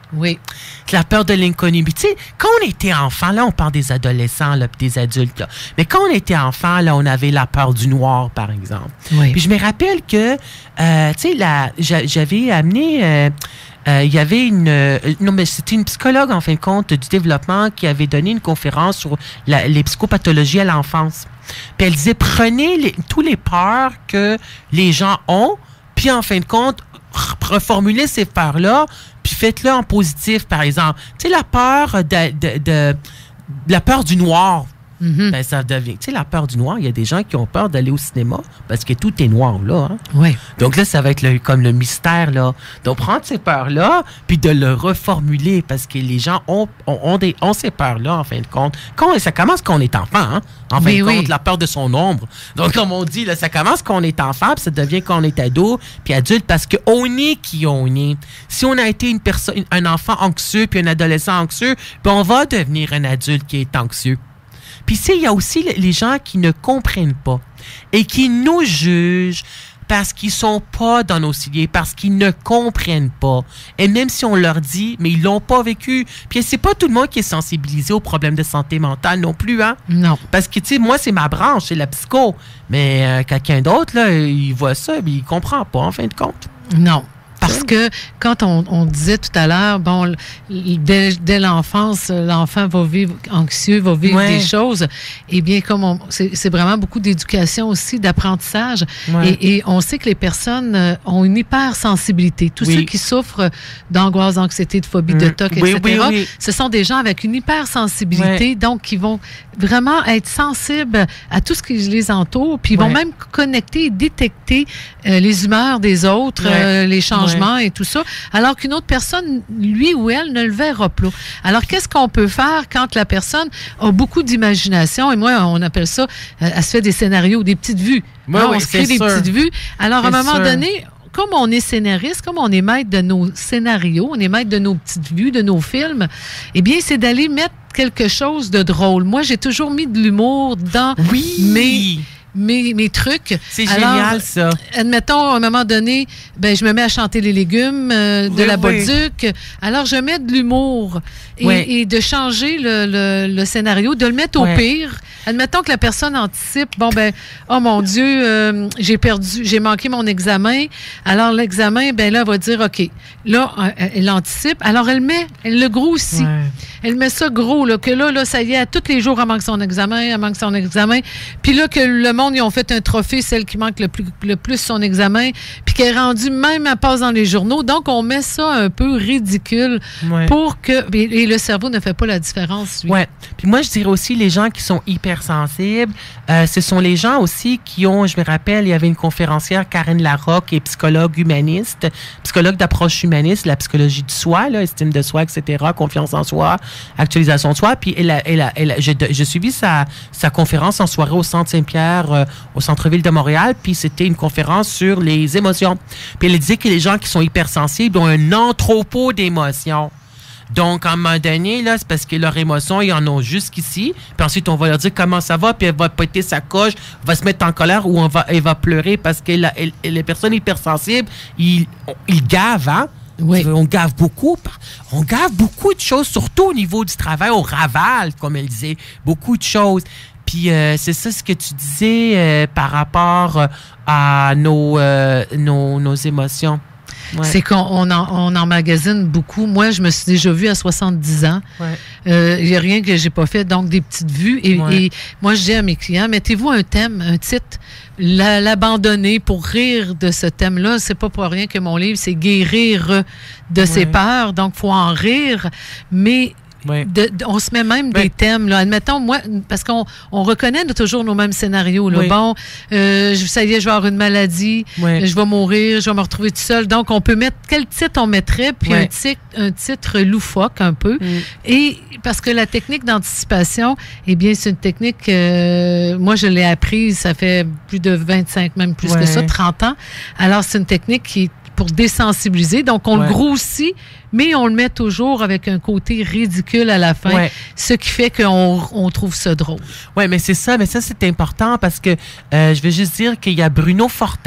Oui. La peur de l'inconnu. Puis, tu sais, quand on était enfant, là, on parle des adolescents, là, puis des adultes, là. Mais quand on était enfant, là, on avait la peur du noir, par exemple. Oui. Puis je me rappelle que, euh, tu sais, la, j'avais amené... Euh, Euh, il y avait une... Euh, non, mais c'était une psychologue, en fin de compte, du développement qui avait donné une conférence sur la, les psychopathologies à l'enfance. Puis elle disait, prenez les, tous les peurs que les gens ont, puis en fin de compte, reformulez ces peurs-là, puis faites-le en positif, par exemple. Tu sais, la peur de, de, de, de la peur du noir. Mm-hmm. Ben, ça devient. Tu sais, la peur du noir, il y a des gens qui ont peur d'aller au cinéma parce que tout est noir, là. Hein? Oui. Donc là, ça va être le, comme le mystère, là. Donc, prendre ces peurs-là, puis de le reformuler parce que les gens ont, ont, ont, des, ont ces peurs-là, en fin de compte. Quand, ça commence quand on est enfant, hein? En fin oui, de compte, oui. La peur de son ombre. Donc, comme on dit, là, ça commence quand on est enfant, puis ça devient quand on est ado, puis adulte, parce qu'on est qui on est. Si on a été une personne, un enfant anxieux, puis un adolescent anxieux, puis on va devenir un adulte qui est anxieux. Puis, tu sais, il y a aussi les gens qui ne comprennent pas et qui nous jugent parce qu'ils sont pas dans nos souliers, parce qu'ils ne comprennent pas. Et même si on leur dit, mais ils l'ont pas vécu. Puis, c'est pas tout le monde qui est sensibilisé aux problèmes de santé mentale non plus, hein? Non. Parce que, tu sais, moi, c'est ma branche, c'est la psycho. Mais euh, quelqu'un d'autre, là, il voit ça, mais il comprend pas, en fin de compte. Non. Parce que quand on, on disait tout à l'heure, bon, dès, dès l'enfance, l'enfant va vivre anxieux, va vivre ouais. des choses. Eh bien, comme on, c'est, c'est vraiment beaucoup d'éducation aussi, d'apprentissage. Ouais. Et, et on sait que les personnes ont une hypersensibilité. Tous oui. ceux qui souffrent d'angoisse, d'anxiété, de phobie, mmh. de toc, oui, et cetera, oui, oui. ce sont des gens avec une hypersensibilité, ouais. donc qui vont vraiment être sensibles à tout ce qui les entoure, puis ils ouais. vont même connecter et détecter euh, les humeurs des autres, ouais. euh, les changements. Ouais. Et tout ça, alors qu'une autre personne, lui ou elle, ne le verra pas. Alors, qu'est-ce qu'on peut faire quand la personne a beaucoup d'imagination? Et moi, on appelle ça, elle se fait des scénarios, des petites vues. Ouais, hein, oui, on se crée des sûr. petites vues. Alors, c'est à un moment sûr. donné, comme on est scénariste, comme on est maître de nos scénarios, on est maître de nos petites vues, de nos films, eh bien, c'est d'aller mettre quelque chose de drôle. Moi, j'ai toujours mis de l'humour dans oui. mes... Mes, mes trucs. C'est Alors, génial, ça. Admettons, à un moment donné, ben, je me mets à chanter les légumes euh, de oui, la Bolduc. Oui. Alors, je mets de l'humour et, oui. et de changer le, le, le scénario, de le mettre oui. au pire. Admettons que la personne anticipe, bon, ben, oh mon Dieu, euh, j'ai perdu, j'ai manqué mon examen. Alors, l'examen, ben là, elle va dire, OK, là, elle anticipe. Alors, elle met, elle le grossit. Oui. Elle met ça gros, là, que là, là, ça y est, à tous les jours, elle manque son examen, elle manque son examen. Puis là, que le monde, ils ont fait un trophée, celle qui manque le plus, le plus son examen, puis qu'elle est rendue, même, elle passe dans les journaux. Donc, on met ça un peu ridicule ouais. pour que... Et le cerveau ne fait pas la différence, lui. Oui. Puis moi, je dirais aussi, les gens qui sont hypersensibles, euh, ce sont les gens aussi qui ont, je me rappelle, il y avait une conférencière, Karen Larocque, qui est psychologue humaniste, psychologue d'approche humaniste, la psychologie du soi, là, estime de soi, et cetera, confiance en soi, actualisation de soi. Puis elle a, elle a, elle a, j'ai, j'ai suivi sa, sa conférence en soirée au Centre Saint-Pierre, euh, au centre-ville de Montréal, puis c'était une conférence sur les émotions. Puis elle disait que les gens qui sont hypersensibles ont un entrepôt d'émotions. Donc, à un moment donné, là, c'est parce que leurs émotions, ils en ont jusqu'ici. Puis ensuite, on va leur dire comment ça va, puis elle va péter sa coche, va se mettre en colère ou on va, elle va pleurer parce que la, elle, les personnes hypersensibles, ils, ils gavent, hein? Oui. On gave beaucoup. On gave beaucoup de choses, surtout au niveau du travail. On ravale, comme elle disait, beaucoup de choses. Puis euh, c'est ça ce que tu disais euh, par rapport à nos, euh, nos, nos émotions. Ouais. C'est qu'on on en, on emmagasine beaucoup. Moi, je me suis déjà vue à soixante-dix ans. Il ouais. euh, n'y a rien que j'ai pas fait, donc des petites vues. Et, ouais. et moi, je dis à mes clients, mettez-vous un thème, un titre, la, l'abandonner pour rire de ce thème-là. C'est pas pour rien que mon livre, c'est guérir de ouais. ses peurs. Donc, il faut en rire. Mais... Oui. De, de, on se met même oui. des thèmes. Là. Admettons, moi, parce qu'on on reconnaît toujours nos mêmes scénarios. Là. Oui. Bon, euh, ça y est, je vais avoir une maladie, oui. je vais mourir, je vais me retrouver tout seul. Donc, on peut mettre, quel titre on mettrait, puis oui. un, titre, un titre loufoque un peu. Oui. Et parce que la technique d'anticipation, eh bien, c'est une technique, euh, moi, je l'ai apprise, ça fait plus de vingt-cinq, même plus oui. que ça, trente ans. Alors, c'est une technique qui est pour désensibiliser. Donc, on ouais. le grossit, mais on le met toujours avec un côté ridicule à la fin, ouais. ce qui fait qu'on on trouve ça drôle. Oui, mais c'est ça. Mais ça, c'est important parce que euh, je vais juste dire qu'il y a Bruno Fortin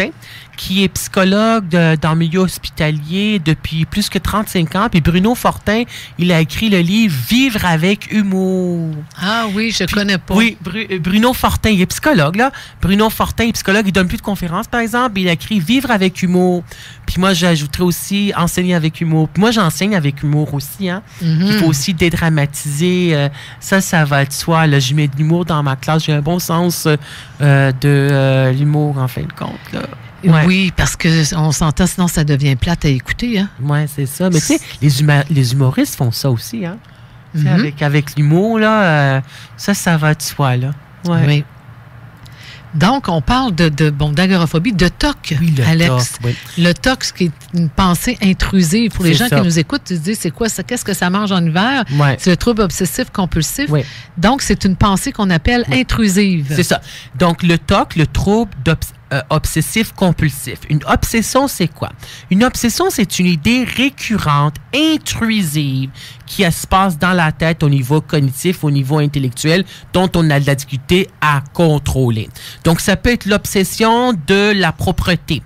qui est psychologue de, dans le milieu hospitalier depuis plus que trente-cinq ans. Puis Bruno Fortin, il a écrit le livre « Vivre avec humour ». Ah oui, je Puis, connais pas. Oui, Bru- Bruno Fortin, il est psychologue, là. Bruno Fortin est psychologue, il donne plus de conférences, par exemple. Il a écrit « Vivre avec humour ». Puis moi, j'ajouterais aussi « Enseigner avec humour ». Puis moi, j'enseigne avec humour aussi, hein. Mm-hmm. Il faut aussi dédramatiser. Euh, ça, ça va de soi. Là, je mets de l'humour dans ma classe. J'ai un bon sens euh, de euh, l'humour, en fin de compte, là. Ouais. Oui, parce qu'on s'entend, sinon ça devient plate à écouter. Hein? Oui, c'est ça. Mais tu sais, les, huma- les humoristes font ça aussi. Hein? Mm-hmm. Avec, avec l'humour, là, euh, ça, ça va de soi. Là. Ouais. Oui. Donc, on parle de, de bon, d'agoraphobie, de T O C, oui, le Alex. T O C, oui. Le T O C, qui est une pensée intrusive. Pour les c'est gens ça. Qui nous écoutent, tu te dis, c'est quoi ça? Qu'est-ce que ça mange en hiver? Ouais. C'est le trouble obsessif-compulsif. Oui. Donc, c'est une pensée qu'on appelle oui. intrusive. C'est ça. Donc, le T O C, le trouble d'obs- euh, obsessif-compulsif. Une obsession, c'est quoi? Une obsession, c'est une idée récurrente, intrusive, qui se passe dans la tête au niveau cognitif, au niveau intellectuel, dont on a de la difficulté à contrôler. Donc, ça peut être l'obsession de la propreté.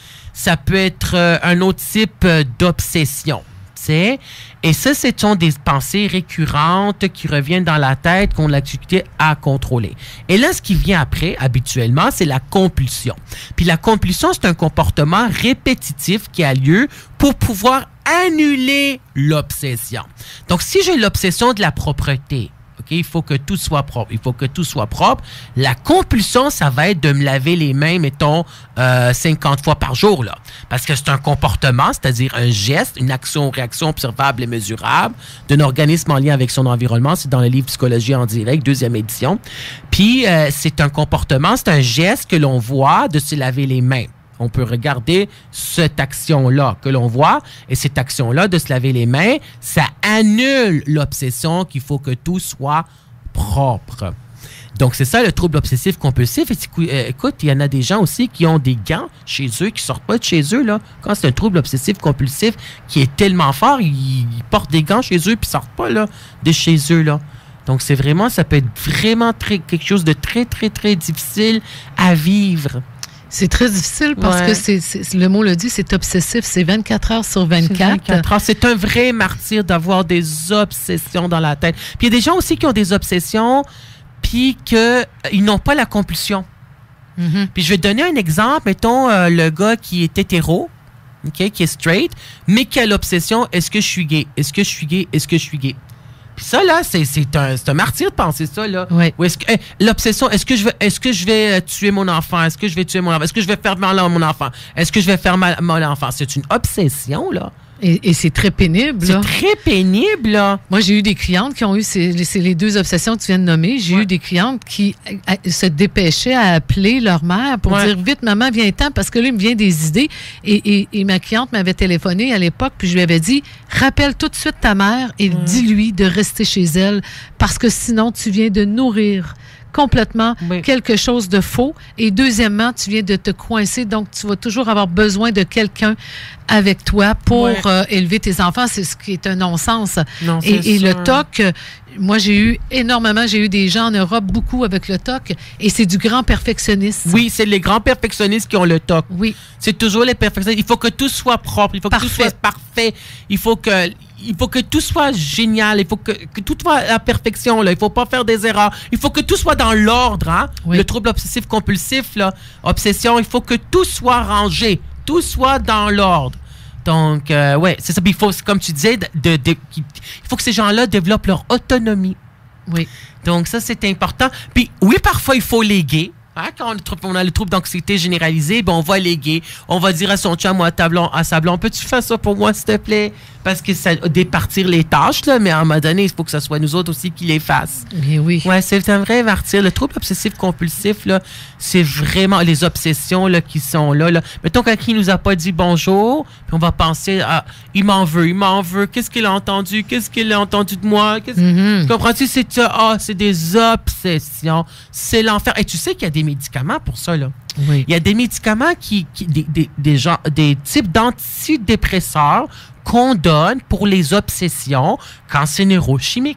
Ça peut être euh, un autre type d'obsession. T'sais? Et ça, ce sont des pensées récurrentes qui reviennent dans la tête qu'on a de la difficulté à contrôler. Et là, ce qui vient après, habituellement, c'est la compulsion. Puis la compulsion, c'est un comportement répétitif qui a lieu pour pouvoir annuler l'obsession. Donc, si j'ai l'obsession de la propreté, OK, il faut que tout soit propre. Il faut que tout soit propre. La compulsion, ça va être de me laver les mains, mettons, euh, cinquante fois par jour, là. Parce que c'est un comportement, c'est-à-dire un geste, une action-réaction observable et mesurable d'un organisme en lien avec son environnement. C'est dans le livre Psychologie en direct, deuxième édition. Puis, euh, c'est un comportement, c'est un geste que l'on voit de se laver les mains. On peut regarder cette action-là que l'on voit, et cette action-là de se laver les mains, ça annule l'obsession qu'il faut que tout soit propre. Donc, c'est ça le trouble obsessif-compulsif. Et, écoute, il y en a des gens aussi qui ont des gants chez eux, qui ne sortent pas de chez eux, là. Quand c'est un trouble obsessif-compulsif qui est tellement fort, ils, ils portent des gants chez eux puis ils ne sortent pas là, de chez eux, là. Donc, c'est vraiment, ça peut être vraiment très, quelque chose de très, très, très difficile à vivre. C'est très difficile parce ouais. que c'est, c'est, le mot le dit, c'est obsessif. C'est vingt-quatre heures sur vingt-quatre. C'est vingt-quatre heures. C'est un vrai martyr d'avoir des obsessions dans la tête. Puis il y a des gens aussi qui ont des obsessions puis qu'ils euh, n'ont pas la compulsion. Mm-hmm. Puis je vais te donner un exemple. Mettons euh, le gars qui est hétéro, okay, qui est straight, mais qui a l'obsession, est-ce que je suis gay? Est-ce que je suis gay? Est-ce que je suis gay? Puis ça, là, c'est, c'est, un, c'est un martyr de penser ça, là. Oui. Ou est-ce que, eh, l'obsession, est-ce que, je vais, est-ce que je vais tuer mon enfant? Est-ce que je vais tuer mon enfant? Est-ce que je vais faire mal à mon enfant? Est-ce que je vais faire mal à mon enfant? C'est une obsession, là. Et, et c'est très pénible, là. C'est très pénible, là. Moi, j'ai eu des clientes qui ont eu ces, ces, les deux obsessions que tu viens de nommer. J'ai ouais. eu des clientes qui a, se dépêchaient à appeler leur mère pour ouais. dire « Vite, maman, viens-t'en, parce que là, il me vient des idées. » Et, et, et ma cliente m'avait téléphoné à l'époque, puis je lui avais dit « Rappelle tout de suite ta mère et ouais. dis-lui de rester chez elle, parce que sinon, tu viens de nourrir complètement oui. quelque chose de faux. Et deuxièmement, tu viens de te coincer, donc tu vas toujours avoir besoin de quelqu'un avec toi pour ouais. euh, élever tes enfants. C'est ce qui est un non-sens. Non, et, et le T O C, moi, j'ai eu énormément, j'ai eu des gens en Europe, beaucoup avec le T O C, et c'est du grand perfectionnisme. Oui, c'est les grands perfectionnistes qui ont le T O C. Oui. C'est toujours les perfectionnistes. Il faut que tout soit propre, il faut parfait. que tout soit parfait, il faut que... Il faut que tout soit génial, il faut que, que tout soit à la perfection, là. Il ne faut pas faire des erreurs. Il faut que tout soit dans l'ordre, hein? Oui. Le trouble obsessif-compulsif, là, obsession, il faut que tout soit rangé, tout soit dans l'ordre. Donc, euh, ouais, c'est ça. Puis il faut, comme tu disais, de, de, de, il faut que ces gens-là développent leur autonomie. Oui. Donc, ça, c'est important. Puis, oui, parfois, il faut léguer. Hein, quand on a le trouble d'anxiété généralisé, ben on va léguer. On va dire à son chum ou à, tablon, à sa blonde, peux-tu faire ça pour moi, s'il te plaît? Parce que ça départir les tâches, là, mais à un moment donné, il faut que ce soit nous autres aussi qui les fassent. Mais oui. Ouais, c'est un vrai martyr. Le trouble obsessif-compulsif, là, c'est vraiment les obsessions là, qui sont là, là. Mettons, quand il nous a pas dit bonjour, puis on va penser, ah, il m'en veut, il m'en veut. Qu'est-ce qu'il a entendu? Qu'est-ce qu'il a entendu de moi? Qu'est-ce... Mm-hmm. Comprends-tu? C'est ça. Ah, c'est des obsessions. C'est l'enfer. Et tu sais qu'il y a des médicaments pour ça, là. Oui. Il y a des médicaments qui, qui des, des, des, gens, des types d'antidépresseurs qu'on donne pour les obsessions quand c'est neurochimique.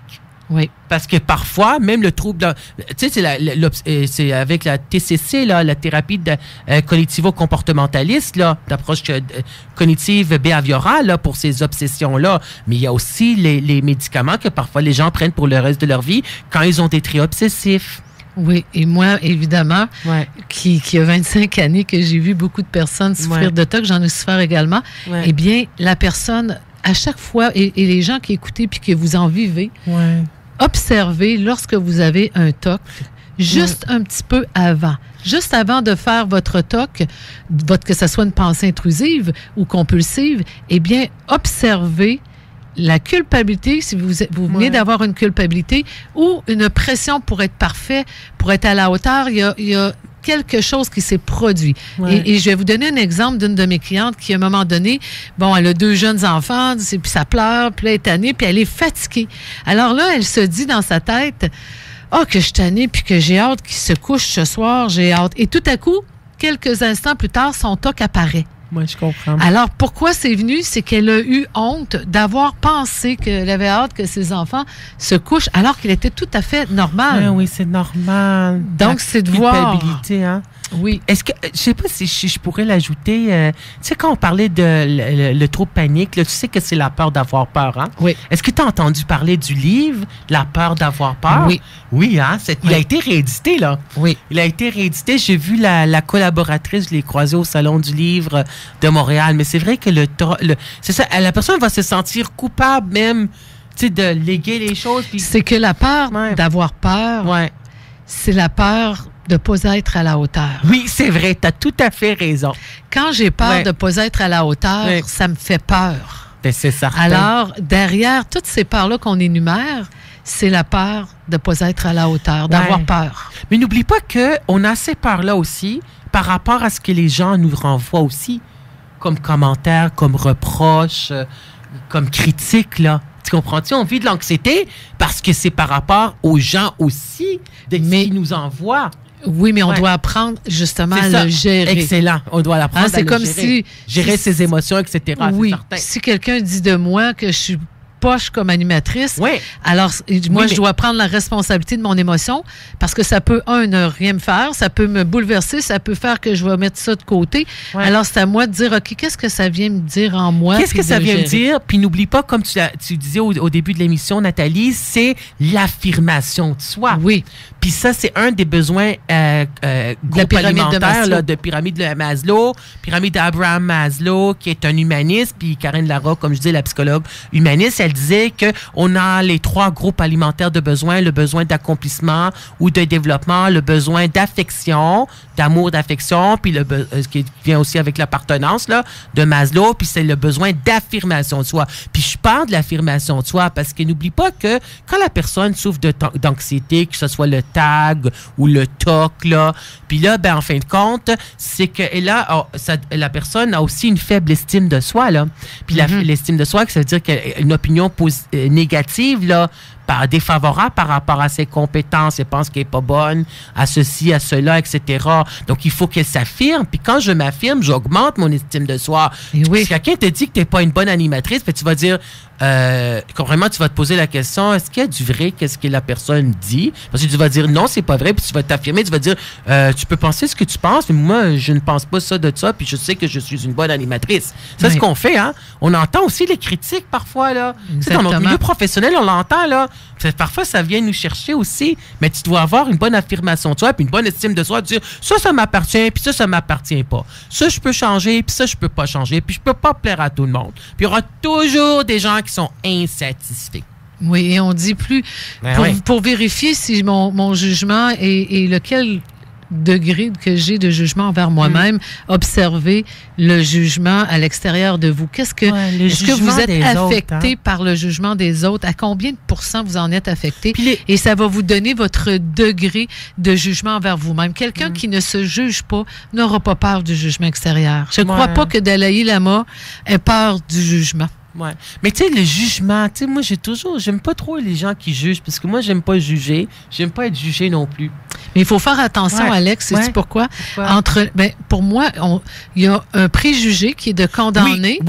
Oui. Parce que parfois, même le trouble... Tu sais, c'est, la, la, c'est avec la T C C, là, la thérapie de, euh, cognitivo-comportementaliste, là, d'approche euh, cognitive behaviorale là, pour ces obsessions-là. Mais il y a aussi les, les médicaments que parfois les gens prennent pour le reste de leur vie quand ils ont des traits obsessifs. Oui, et moi, évidemment, ouais. qui, qui a vingt-cinq années, que j'ai vu beaucoup de personnes souffrir ouais. de T O C, j'en ai souffert également, ouais. eh bien, la personne, à chaque fois, et, et les gens qui écoutez puis que vous en vivez, ouais. observez lorsque vous avez un T O C, juste ouais. un petit peu avant. Juste avant de faire votre T O C, votre, que ce soit une pensée intrusive ou compulsive, eh bien, observez la culpabilité, si vous, vous venez ouais. d'avoir une culpabilité ou une pression pour être parfait, pour être à la hauteur, il y a, il y a quelque chose qui s'est produit. Ouais. Et, et je vais vous donner un exemple d'une de mes clientes qui, à un moment donné, bon, elle a deux jeunes enfants, puis ça pleure, puis elle est tannée, puis elle est fatiguée. Alors là, elle se dit dans sa tête, « Ah, oh, que je suis tannée, puis que j'ai hâte qu'il se couche ce soir, j'ai hâte. » Et tout à coup, quelques instants plus tard, son T O C apparaît. Moi, je comprends. Alors, pourquoi c'est venu? C'est qu'elle a eu honte d'avoir pensé qu'elle avait hâte que ses enfants se couchent alors qu'il était tout à fait normal. Oui, oui, c'est normal. Donc, c'est de voir... culpabilité, hein? Oui. Est-ce que, je sais pas si je, je pourrais l'ajouter, euh, tu sais, quand on parlait de le, le, le trouble panique, là, tu sais que c'est la peur d'avoir peur, hein? Oui. Est-ce que tu as entendu parler du livre « La peur d'avoir peur » ? Oui. Oui, hein? C'est, oui. Il a été réédité, là. Oui. Il a été réédité. J'ai vu la, la collaboratrice, je l'ai croisée au Salon du livre de Montréal, mais c'est vrai que le, le c'est ça, la personne va se sentir coupable même, tu sais, de léguer les choses. Puis... C'est que la peur ouais. d'avoir peur, ouais. c'est la peur de ne pas être à la hauteur. Oui, c'est vrai, tu as tout à fait raison. Quand j'ai peur ouais. de ne pas être à la hauteur, ouais. ça me fait peur. Ben, c'est certain. Alors, derrière toutes ces peurs-là qu'on énumère, c'est la peur de ne pas être à la hauteur, d'avoir ouais. peur. Mais n'oublie pas qu'on a ces peurs-là aussi par rapport à ce que les gens nous renvoient aussi, comme commentaires, comme reproches, euh, comme critiques, là. Tu comprends-tu? On vit de l'anxiété parce que c'est par rapport aux gens aussi de mais, qui nous envoient. Oui, mais on ouais. doit apprendre justement à le gérer. Excellent. On doit l'apprendre hein, c'est à comme le gérer. Si, gérer si, ses émotions, et cetera. Oui. C'est certain. Si quelqu'un dit de moi que je suis poche comme animatrice, oui. alors moi, oui, je dois prendre la responsabilité de mon émotion parce que ça peut, un, ne rien me faire, ça peut me bouleverser, ça peut faire que je vais mettre ça de côté. Ouais. Alors, c'est à moi de dire, OK, qu'est-ce que ça vient me dire en moi? Qu'est-ce que ça vient gérer? me dire? Puis n'oublie pas, comme tu, tu disais au, au début de l'émission, Nathalie, c'est l'affirmation de soi. Oui. Puis ça, c'est un des besoins euh, euh, groupe alimentaire de, là, de pyramide de Maslow, pyramide d'Abraham Maslow, qui est un humaniste, puis Karen Lara, comme je disais, la psychologue humaniste, elle disait qu'on a les trois groupes alimentaires de besoins, le besoin d'accomplissement ou de développement, le besoin d'affection, d'amour, d'affection, puis le be- ce qui vient aussi avec l'appartenance là, de Maslow, puis c'est le besoin d'affirmation de soi. Puis je parle de l'affirmation de soi parce que n'oublie pas que quand la personne souffre de t- d'anxiété, que ce soit le tag ou le T O C, là, puis là, ben, en fin de compte, c'est que et là, oh, ça, la personne a aussi une faible estime de soi, là. Puis mm-hmm. la, l'estime de soi, ça veut dire qu'une opinion posi- euh, négative, là, par défavorable par rapport à ses compétences, elle pense qu'elle n'est pas bonne, à ceci, à cela, et cetera. Donc, il faut qu'elle s'affirme. Puis quand je m'affirme, j'augmente mon estime de soi. Et oui. Si quelqu'un te dit que tu n'es pas une bonne animatrice, puis tu vas dire, euh, vraiment, tu vas te poser la question, est-ce qu'il y a du vrai, qu'est-ce que la personne dit? Parce que tu vas dire, non, c'est pas vrai, puis tu vas t'affirmer, tu vas dire, euh, tu peux penser ce que tu penses, mais moi, je ne pense pas ça de ça, puis je sais que je suis une bonne animatrice. C'est oui. ce qu'on fait, hein? On entend aussi les critiques parfois, là. Tu sais, dans notre milieu professionnel, on l'entend, là. Parfois, ça vient nous chercher aussi, mais tu dois avoir une bonne affirmation de toi, puis une bonne estime de soi, de dire ça, ça m'appartient, puis ça, ça m'appartient pas. Ça, je peux changer, puis ça, je peux pas changer, puis je peux pas plaire à tout le monde. Puis il y aura toujours des gens qui sont insatisfaits. Oui, et on dit plus ben pour, oui. pour vérifier si mon, mon jugement est, est lequel degré que j'ai de jugement envers moi-même, mmh. observer le jugement à l'extérieur de vous. Qu'est-ce que, ouais, est-ce que vous êtes affecté autres, hein? par le jugement des autres? À combien de pourcents vous en êtes affecté? Les... Et ça va vous donner votre degré de jugement envers vous-même. Quelqu'un mmh. qui ne se juge pas n'aura pas peur du jugement extérieur. Je ne ouais. crois pas que Dalai Lama ait peur du jugement. Ouais. Mais tu sais, le jugement, tu sais, moi, j'ai toujours, j'aime pas trop les gens qui jugent, parce que moi, j'aime pas juger, j'aime pas être jugé non plus. Mais il faut faire attention, ouais. Alex, sais-tu ouais. pourquoi? pourquoi? Entre, ben, pour moi, il y a un préjugé qui est de condamner. Oui, oui.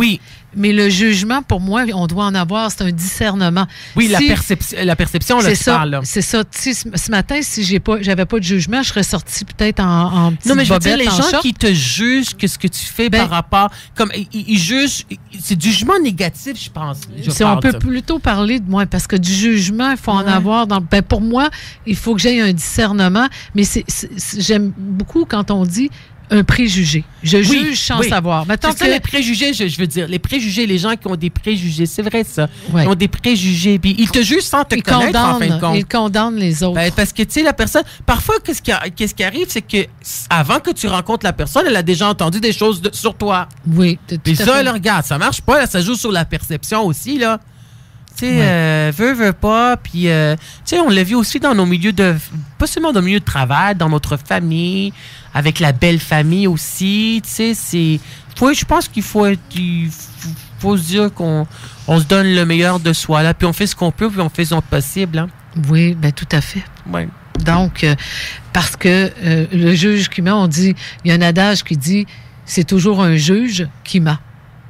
Mais le jugement, pour moi, on doit en avoir, c'est un discernement. Oui, si, la, perception, la perception, là, c'est tu ça, parles. Là. C'est ça. Tu sais, ce matin, si j'ai pas, j'avais pas de jugement, je serais sortie peut-être en, en petite Non, mais je veux dire, bobette, les en gens short. qui te jugent, que ce que tu fais Ben, par rapport... Comme, ils, ils jugent... C'est du jugement négatif, je pense. Je Si on parle, peut ça. plutôt parler de moi, parce que du jugement, il faut en Ouais. avoir. Dans, ben pour moi, il faut que j'aie un discernement. Mais c'est, c'est, c'est- j'aime beaucoup quand on dit un préjugé. Je Oui, juge sans oui. savoir. Mettons C'est ça, que- les préjugés, je, je veux dire. Les préjugés, les gens qui ont des préjugés, c'est vrai, ça. Ouais. Ils ont des préjugés, puis ils te jugent sans te ils connaître, en fin de condamnent, compte. ils condamnent les autres. Ben, parce que, tu sais, la personne... Parfois, qu'est-ce qui, a- qu'est-ce qui arrive, c'est que avant que tu rencontres la personne, elle a déjà entendu des choses de- sur toi. oui, tout Puis à ça, fait. là, regarde, ça marche pas, là, ça joue sur la perception aussi, là. Tu sais, Ouais. euh, veut, veut pas, puis, euh, tu sais, on l'a vu aussi dans nos milieux de... Pas seulement dans nos milieux de travail, dans notre famille, avec la belle famille aussi, tu sais, c'est... Oui, je pense qu'il faut être... Il faut, faut se dire qu'on on se donne le meilleur de soi, là, puis on fait ce qu'on peut, puis on fait ce qu'on possible, hein. Oui, ben tout à fait. Ouais. Donc, euh, parce que euh, le juge qui ment, on dit, il y a un adage qui dit, c'est toujours un juge qui ment.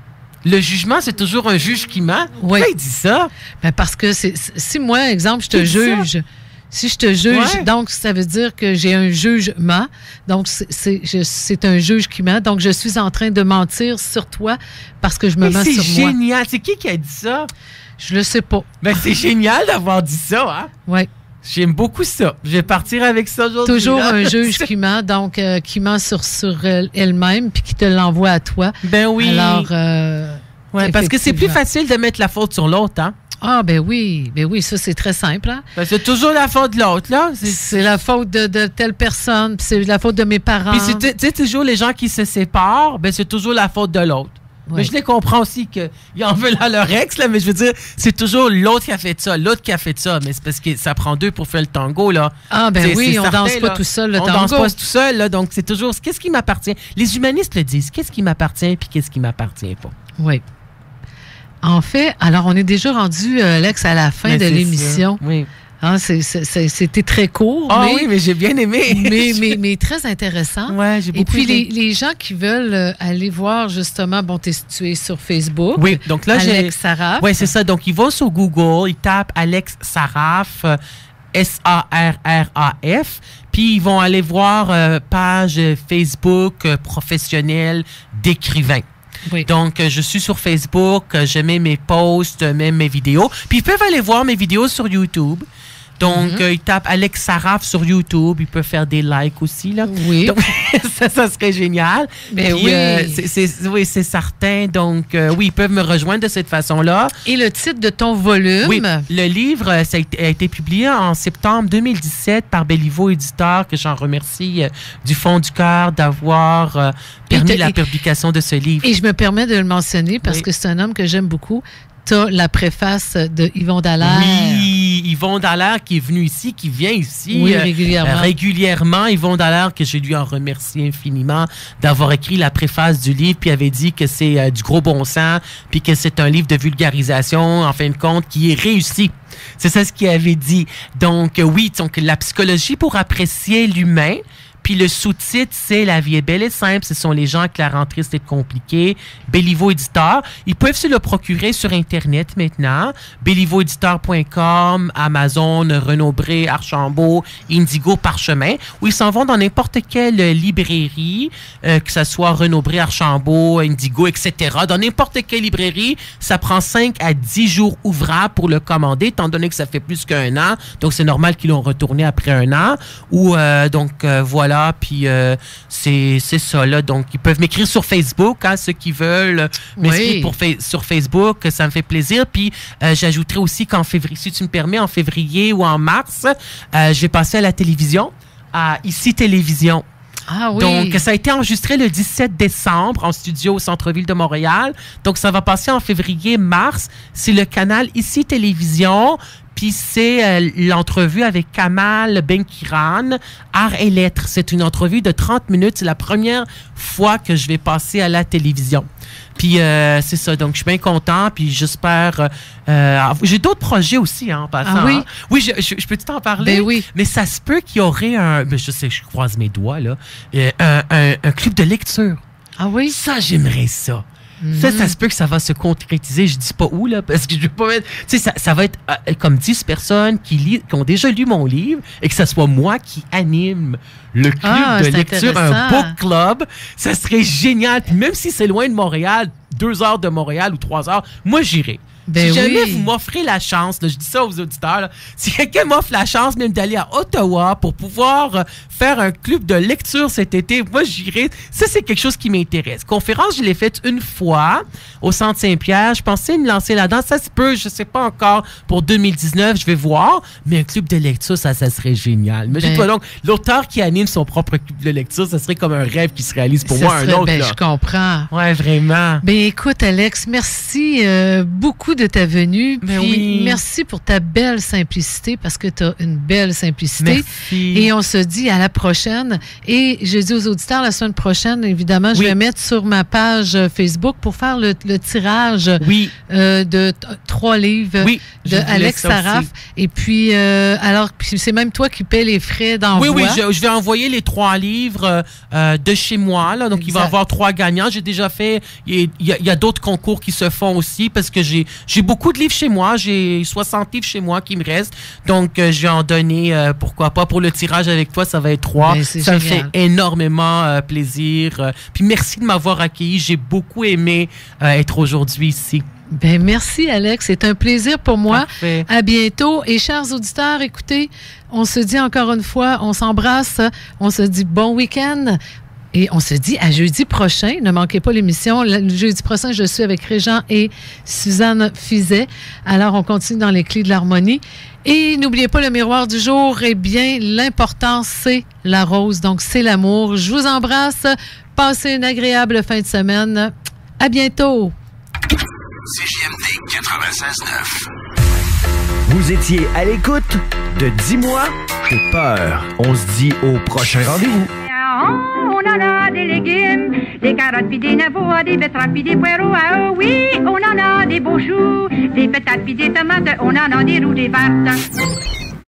Le jugement, c'est toujours un juge qui ment. Oui. Pourquoi il dit ça? Ben parce que c'est, si moi, exemple, je te Qui dit ça? juge, si je te juge, Ouais. donc ça veut dire que j'ai un jugement, donc c'est, c'est, je- c'est un juge qui ment, donc je suis en train de mentir sur toi parce que je me Mais mens c'est sur moi. génial. C'est qui qui a dit ça? Je le sais pas. Ben, c'est génial d'avoir dit ça, hein? Ouais. J'aime beaucoup ça. Je vais partir avec ça aujourd'hui. Toujours là. un juge qui ment, donc euh, qui ment sur, sur elle- elle-même puis qui te l'envoie à toi. Ben oui. Alors, euh, ouais, parce que c'est plus effectivement. facile de mettre la faute sur l'autre, hein? Ah, ben oui, ben oui, ça c'est très simple. Hein? Ben, c'est toujours la faute de l'autre, là. C'est- C'est la faute de, de telle personne, puis c'est la faute de mes parents. Puis c'est, tu sais, toujours les gens qui se séparent, ben c'est toujours la faute de l'autre. Ouais. Mais je les comprends aussi qu'ils en veulent à leur ex, là, mais je veux dire, c'est toujours l'autre qui a fait ça, l'autre qui a fait ça. Mais c'est parce que ça prend deux pour faire le tango, là. Ah, ben C'est- oui, c'est on certain, danse pas là. tout seul, le on tango. danse pas tout seul, là. Donc, c'est toujours qu'est-ce qui m'appartient. Les humanistes le disent. Qu'est-ce qui m'appartient puis qu'est-ce qui m'appartient pas. Oui. En fait, alors on est déjà rendu, euh, Alex, à la fin Mais de c'est l'émission. ça. Oui. Hein, c'est, c'est, c'est- c'était très court, Ah mais, oui, mais j'ai bien aimé. mais, mais, mais très intéressant. Ouais, j'ai Et beaucoup puis, les, aimé. les gens qui veulent euh, aller voir, justement, bon, t'es situé sur Facebook. Oui, donc là, j'ai... Alex Saraf. Oui, c'est ça. Donc, ils vont sur Google, ils tapent Alex Saraf, euh, S A R R A F, puis ils vont aller voir euh, page Facebook euh, professionnelle d'écrivain. Oui. Donc, euh, je suis sur Facebook, euh, je mets mes posts, euh, même mes vidéos. Puis, ils peuvent aller voir mes vidéos sur YouTube. Donc, Mhm. euh, ils tapent Alex Saraf sur YouTube. Ils peuvent faire des likes aussi, là. Oui. Donc, ça, ça serait génial. Ben Puis, oui. euh, c'est, c'est- oui, c'est certain. Donc, euh, oui, ils peuvent me rejoindre de cette façon-là. Et le titre de ton volume. Oui, le livre, euh, ça a été, a été publié en septembre deux mille dix-sept par Béliveau Éditeur, que j'en remercie euh, du fond du cœur d'avoir euh, permis Et te- la et- publication de ce livre. Et je me permets de le mentionner parce Oui. que c'est un homme que j'aime beaucoup. Tu as la préface de Yvon Dallaire. Oui, Yvon Dallaire qui est venu ici, qui vient ici Oui, euh, régulièrement. euh, régulièrement. Yvon Dallaire, que je lui en remercie infiniment d'avoir écrit la préface du livre, puis avait dit que c'est euh, du gros bon sens, puis que c'est un livre de vulgarisation, en fin de compte, qui est réussi. C'est ça ce qu'il avait dit. Donc, euh, oui, donc la psychologie pour apprécier l'humain. Puis le sous-titre, c'est La vie est belle et simple. Ce sont les gens que la rentrée, c'est compliqué. Béliveau Éditeur. Ils peuvent se le procurer sur Internet maintenant. béliveau éditeur point com, Amazon, Renaud-Bré, Archambault, Indigo, Parchemin. Ou ils s'en vont dans n'importe quelle librairie, euh, que ce soit Renaud-Bré, Archambault, Indigo, et cetera. Dans n'importe quelle librairie, ça prend cinq à dix jours ouvrables pour le commander, étant donné que ça fait plus qu'un an. Donc, c'est normal qu'ils l'ont retourné après un an. Ou, euh, donc, euh, voilà. Puis euh, c'est, c'est ça, là. Donc, ils peuvent m'écrire sur Facebook, hein, ceux qui veulent m'inscrire Oui. pour fa- sur Facebook, ça me fait plaisir. Puis euh, j'ajouterai aussi qu'en février, si tu me permets, en février ou en mars, euh, je vais passer à la télévision, à Ici Télévision. Ah oui. Donc, ça a été enregistré le dix-sept décembre en studio au centre-ville de Montréal. Donc, ça va passer en février-mars. C'est le canal Ici Télévision. Puis c'est euh, l'entrevue avec Kamal Benkiran, Arts et Lettres. C'est une entrevue de trente minutes. C'est la première fois que je vais passer à la télévision. Puis euh, c'est ça. Donc, je suis bien content. Puis j'espère... Euh, euh, j'ai d'autres projets aussi, hein, en passant. Ah oui? hein. Oui, je, je, je peux t'en parler? Ben oui. Mais ça se peut qu'il y aurait un... Ben, je sais, je croise mes doigts, là. euh, un, un, un club de lecture. Ah oui? Ça, j'aimerais ça. Mm-hmm. Ça, ça se peut que ça va se concrétiser. Je dis pas où, là, parce que je veux pas mettre... Tu sais, ça, ça va être euh, comme dix personnes qui, lit, qui ont déjà lu mon livre et que ça soit moi qui anime le club ah, de lecture, un book club. Ça serait génial. Puis même si c'est loin de Montréal, deux heures de Montréal ou trois heures, moi, j'irai. Ben si jamais oui. vous m'offrez la chance, là, je dis ça aux auditeurs, là, si quelqu'un m'offre la chance même d'aller à Ottawa pour pouvoir euh, faire un club de lecture cet été, moi j'irai. Ça, c'est quelque chose qui m'intéresse. Conférence, je l'ai faite une fois au Centre Saint-Pierre. Je pensais me lancer là-dedans. Ça se peut, je sais pas encore pour deux mille dix-neuf, je vais voir. Mais un club de lecture, ça, ça serait génial. Imagine-toi ben, donc, l'auteur qui anime son propre club de lecture, ça serait comme un rêve qui se réalise pour moi, serait, un autre. Ben, là. je comprends. Ouais, vraiment. Ben écoute, Alex, merci euh, beaucoup de ta venue. Ben puis oui. merci pour ta belle simplicité, parce que tu as une belle simplicité. Merci. Et on se dit à la prochaine. Et je dis aux auditeurs, la semaine prochaine, évidemment, je oui. vais mettre sur ma page Facebook pour faire le, le tirage oui. euh, de t- trois livres oui, de Alex Saraf. Et puis, euh, alors, puis c'est même toi qui paies les frais d'envoi. Oui, oui, je, je vais envoyer les trois livres euh, de chez moi. Là, donc, exact. Il va y avoir trois gagnants. J'ai déjà fait... Il y a, il y a d'autres concours qui se font aussi parce que j'ai, j'ai beaucoup de livres chez moi. J'ai soixante livres chez moi qui me restent. Donc, euh, je vais en donner, euh, pourquoi pas, pour le tirage avec toi, ça va être trois. Ben, ça génial. me fait énormément euh, plaisir. Euh, puis, merci de m'avoir accueilli. J'ai beaucoup aimé euh, être aujourd'hui ici. Ben merci, Alex. C'est un plaisir pour moi. Parfait. À bientôt. Et chers auditeurs, écoutez, on se dit encore une fois, on s'embrasse, on se dit bon week-end. Et on se dit à jeudi prochain. Ne manquez pas l'émission. Le jeudi prochain, je suis avec Régent et Suzanne Fizet. Alors, on continue dans les clés de l'harmonie. Et n'oubliez pas le miroir du jour. Eh bien, l'important, c'est la rose. Donc, c'est l'amour. Je vous embrasse. Passez une agréable fin de semaine. À bientôt. C J M D quatre-vingt-seize neuf. Vous étiez à l'écoute de Dis-moi, j'ai peur. On se dit au prochain rendez-vous. On en a des légumes, des carottes pis des navots, des betteraves pis des poireaux. Ah oui, on en a des beaux choux, des patates pis des tomates, on en a des roux, des vertes.